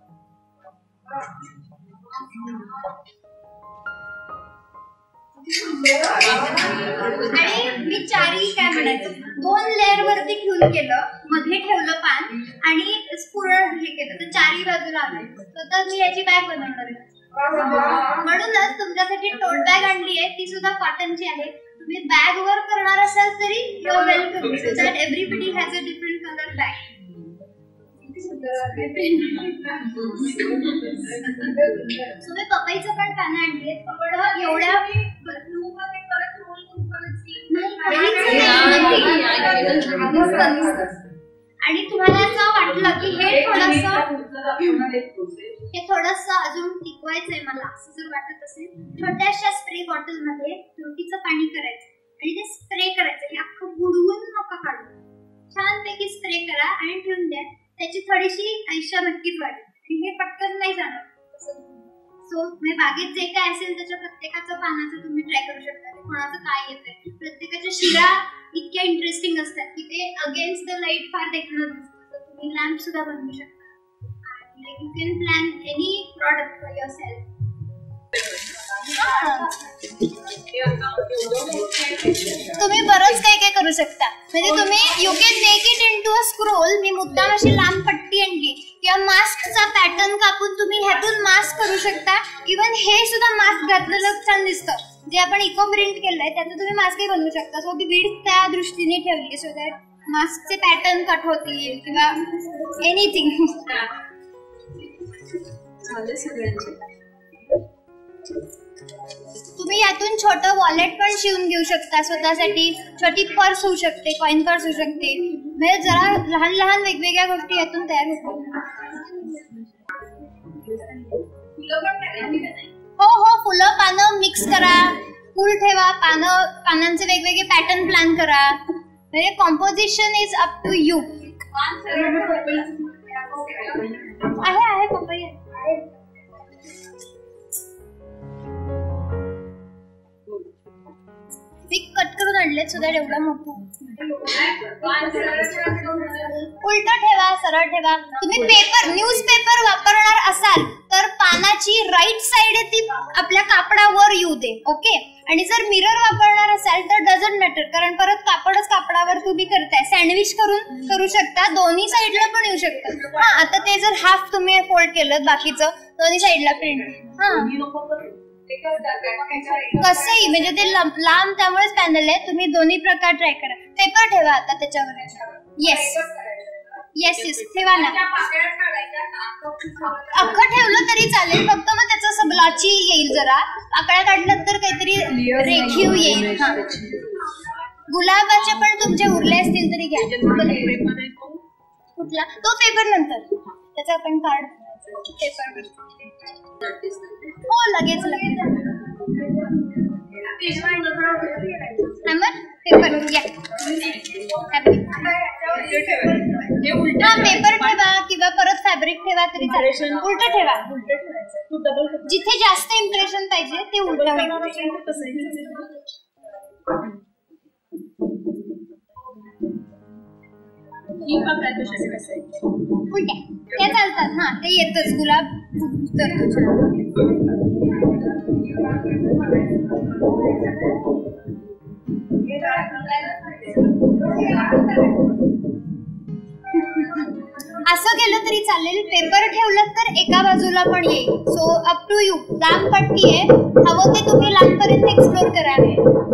आणि मी चारी काय म्हणायचं दोन लेअर वरती ठेवून केलं, मध्ये ठेवलं पान आणि पूर्ण हे केलं तर चारी बाजूला आलं. तर मी याची बॅग बनवणार आहे. म्हणूनच तुमच्यासाठी टोट बॅग आणली आहे. ती सुद्धा कॉटनची आहे. तुम्ही बॅग वर करणार असाल तरी you are welcome. So that everybody has a different colour bag. तुम्ही पपईचं पण पानं आणली आहेत. पण एवढ्या आणि तुम्हाला असं वाटलं की हे थोडंसं हे थोडंसं अजून टिकवायचंय मला असं जर वाटत असेल छोट्याशा स्प्रे बॉटल मध्ये तुरटीचं पाणी करायचं आणि ते स्प्रे करायचं. हे अख्खं बुडवून नका काढू. छानपैकी स्प्रे करा आणि ठेवून द्या. त्याची थोडीशी आयुष्य नक्कीच वाढेल आणि हे पटकन नाही जाणार. सो बागेत जे काय असेल त्याच्या प्रत्येकाचं पानाचं तुम्ही ट्राय करू शकता. कोणाचं काय येतंय. प्रत्येकाच्या शिरा इतक्या इंटरेस्टिंग असतात की ते अगेन्स्ट द लाईट फार देखणं दिसतं. तर तुम्ही लॅम्प सुद्धा बनवू शकता. Like you can plan any product for yourself. तुम्ही बरंच काही काही करू शकता. म्हणजे तुम्ही you can make it into a scroll. मी मुद्दाम अशी लांब पट्टी आणली किंवा मास्कचा पॅटर्न कापून तुम्ही ह्यातून मास्क करू शकता. इव्हन हे सुद्धा मास्क घातलेलं छान दिसतं. जे आपण इको प्रिंट केलंय त्याचं तुम्ही मास्कही बनवू शकता. सो ती विड्थ त्या दृष्टीने ठेवली सो दॅट मास्कचे पॅटर्न कट होतील किंवा एनिथिंग. तुम्ही यातून छोटं वॉलेट पण शिवून घेऊ शकता स्वतःसाठी. छोटी पर्स होऊ शकते, कॉइन पर्स होऊ शकते. म्हणजे जरा लहान लहान वेगवेगळ्या गोष्टी यातून तयार होतात. हो हो फुलं पानं मिक्स करा, फुल ठेवा, पानं पानांचे वेगवेगळे पॅटर्न प्लॅन करा. म्हणजे composition is up to you. आहे आहे पपई आहे. मी कट करून आणलेत सुद्धा एवढा मोठा. उलट ठेवा, सरळ ठेवा. तुम्ही पेपर न्यूजपेपर वापरणार असाल तर पानाची राईट साइड ती आपल्या कापडावर येऊ दे. ओके. आणि जर मिरर वापरणार असाल तर डझंट मॅटर, कारण परत कापडच कापडावर तुम्ही करताय. सँडविच करून करू शकता, दोन्ही साईडला पण येऊ शकतं. हा, आता ते जर हाफ तुम्ही फोल्ड केलं, बाकीचं दोन्ही साईडला प्रिंट. हा, कसंही म्हणजे ते लांब त्यामुळेच पॅनल आहे. तुम्ही दोन्ही प्रकार ट्राय करा. पेपर ठेवा आता त्याच्यावर. येस येस येस ठेवा ना. अख्खं ठेवलं तरी चालेल, फक्त मग त्याचं असं ब्लॉची येईल. जरा आकड्या काढलं तर काहीतरी रेखीव येईल. हा, गुलाबाचे पण तुमचे उरले असतील तरी घ्या. कुठला तो पेपर नंतर त्याचा आपण कार्ड पेपर. हो लगेच लगेच. पेपर घ्या. उलटा पेपर ठेवा किंवा परत फॅब्रिक ठेवा तरी चालेल. उलट ठेवा. जिथे जास्त इम्प्रेशन पाहिजे ते उलट उलट्या त्या चालतात. हा, ते येतच. गुलाब असं केलं तरी चालेल. पेपर ठेवलं तर एका बाजूला पण येईल. So up to you. लांब पट्टी आहे, हवं ते तुम्ही लांबपर्यंत एक्सप्लोर करावे.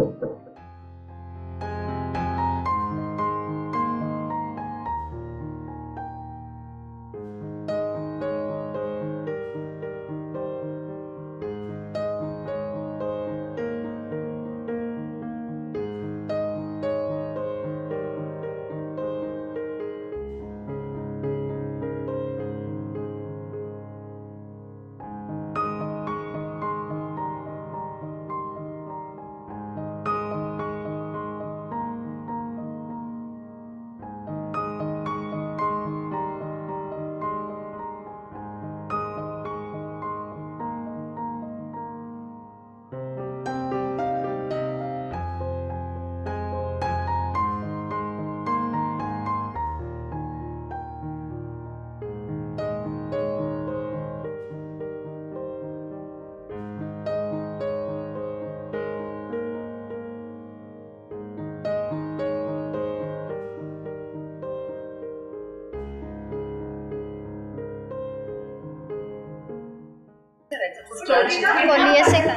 बोलिये का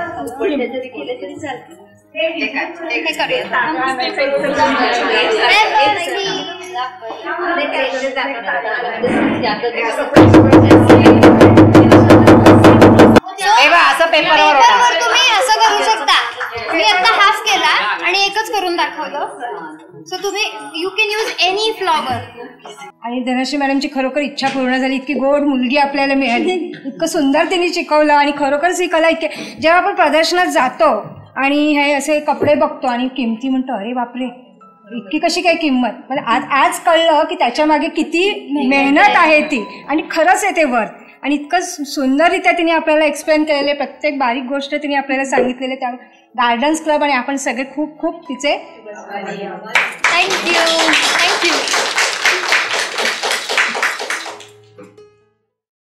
असं पेपरवर तुम्ही असं करू शकता. मी आता हाफ केला आणि एकच करून दाखवलं. सो तुम्ही you can use any flower. आणि धनश्री मॅडमची खरोखर इच्छा पूर्ण झाली. इतकी गोड मुलगी आपल्याला मिळाली, इतकं सुंदर त्यांनी शिकवलं. आणि खरोखरच ही कला इतके, जेव्हा आपण प्रदर्शनात जातो आणि हे असे कपडे बघतो आणि किमती म्हणतो, अरे बापरे इतकी कशी काय किंमत. म्हणजे आज आज कळलं की त्याच्या मागे किती मेहनत आहे ती, आणि खरंच आहे ते वर्थ. आणि इतकं सुंदररित्या तिने आपल्याला एक्सप्लेन केलेले, प्रत्येक बारीक गोष्ट तिने आपल्याला सांगितलेले. त्या गार्डन्स क्लब आणि आपण सगळे खूप खूप तिचे थँक्यू थँक्यू.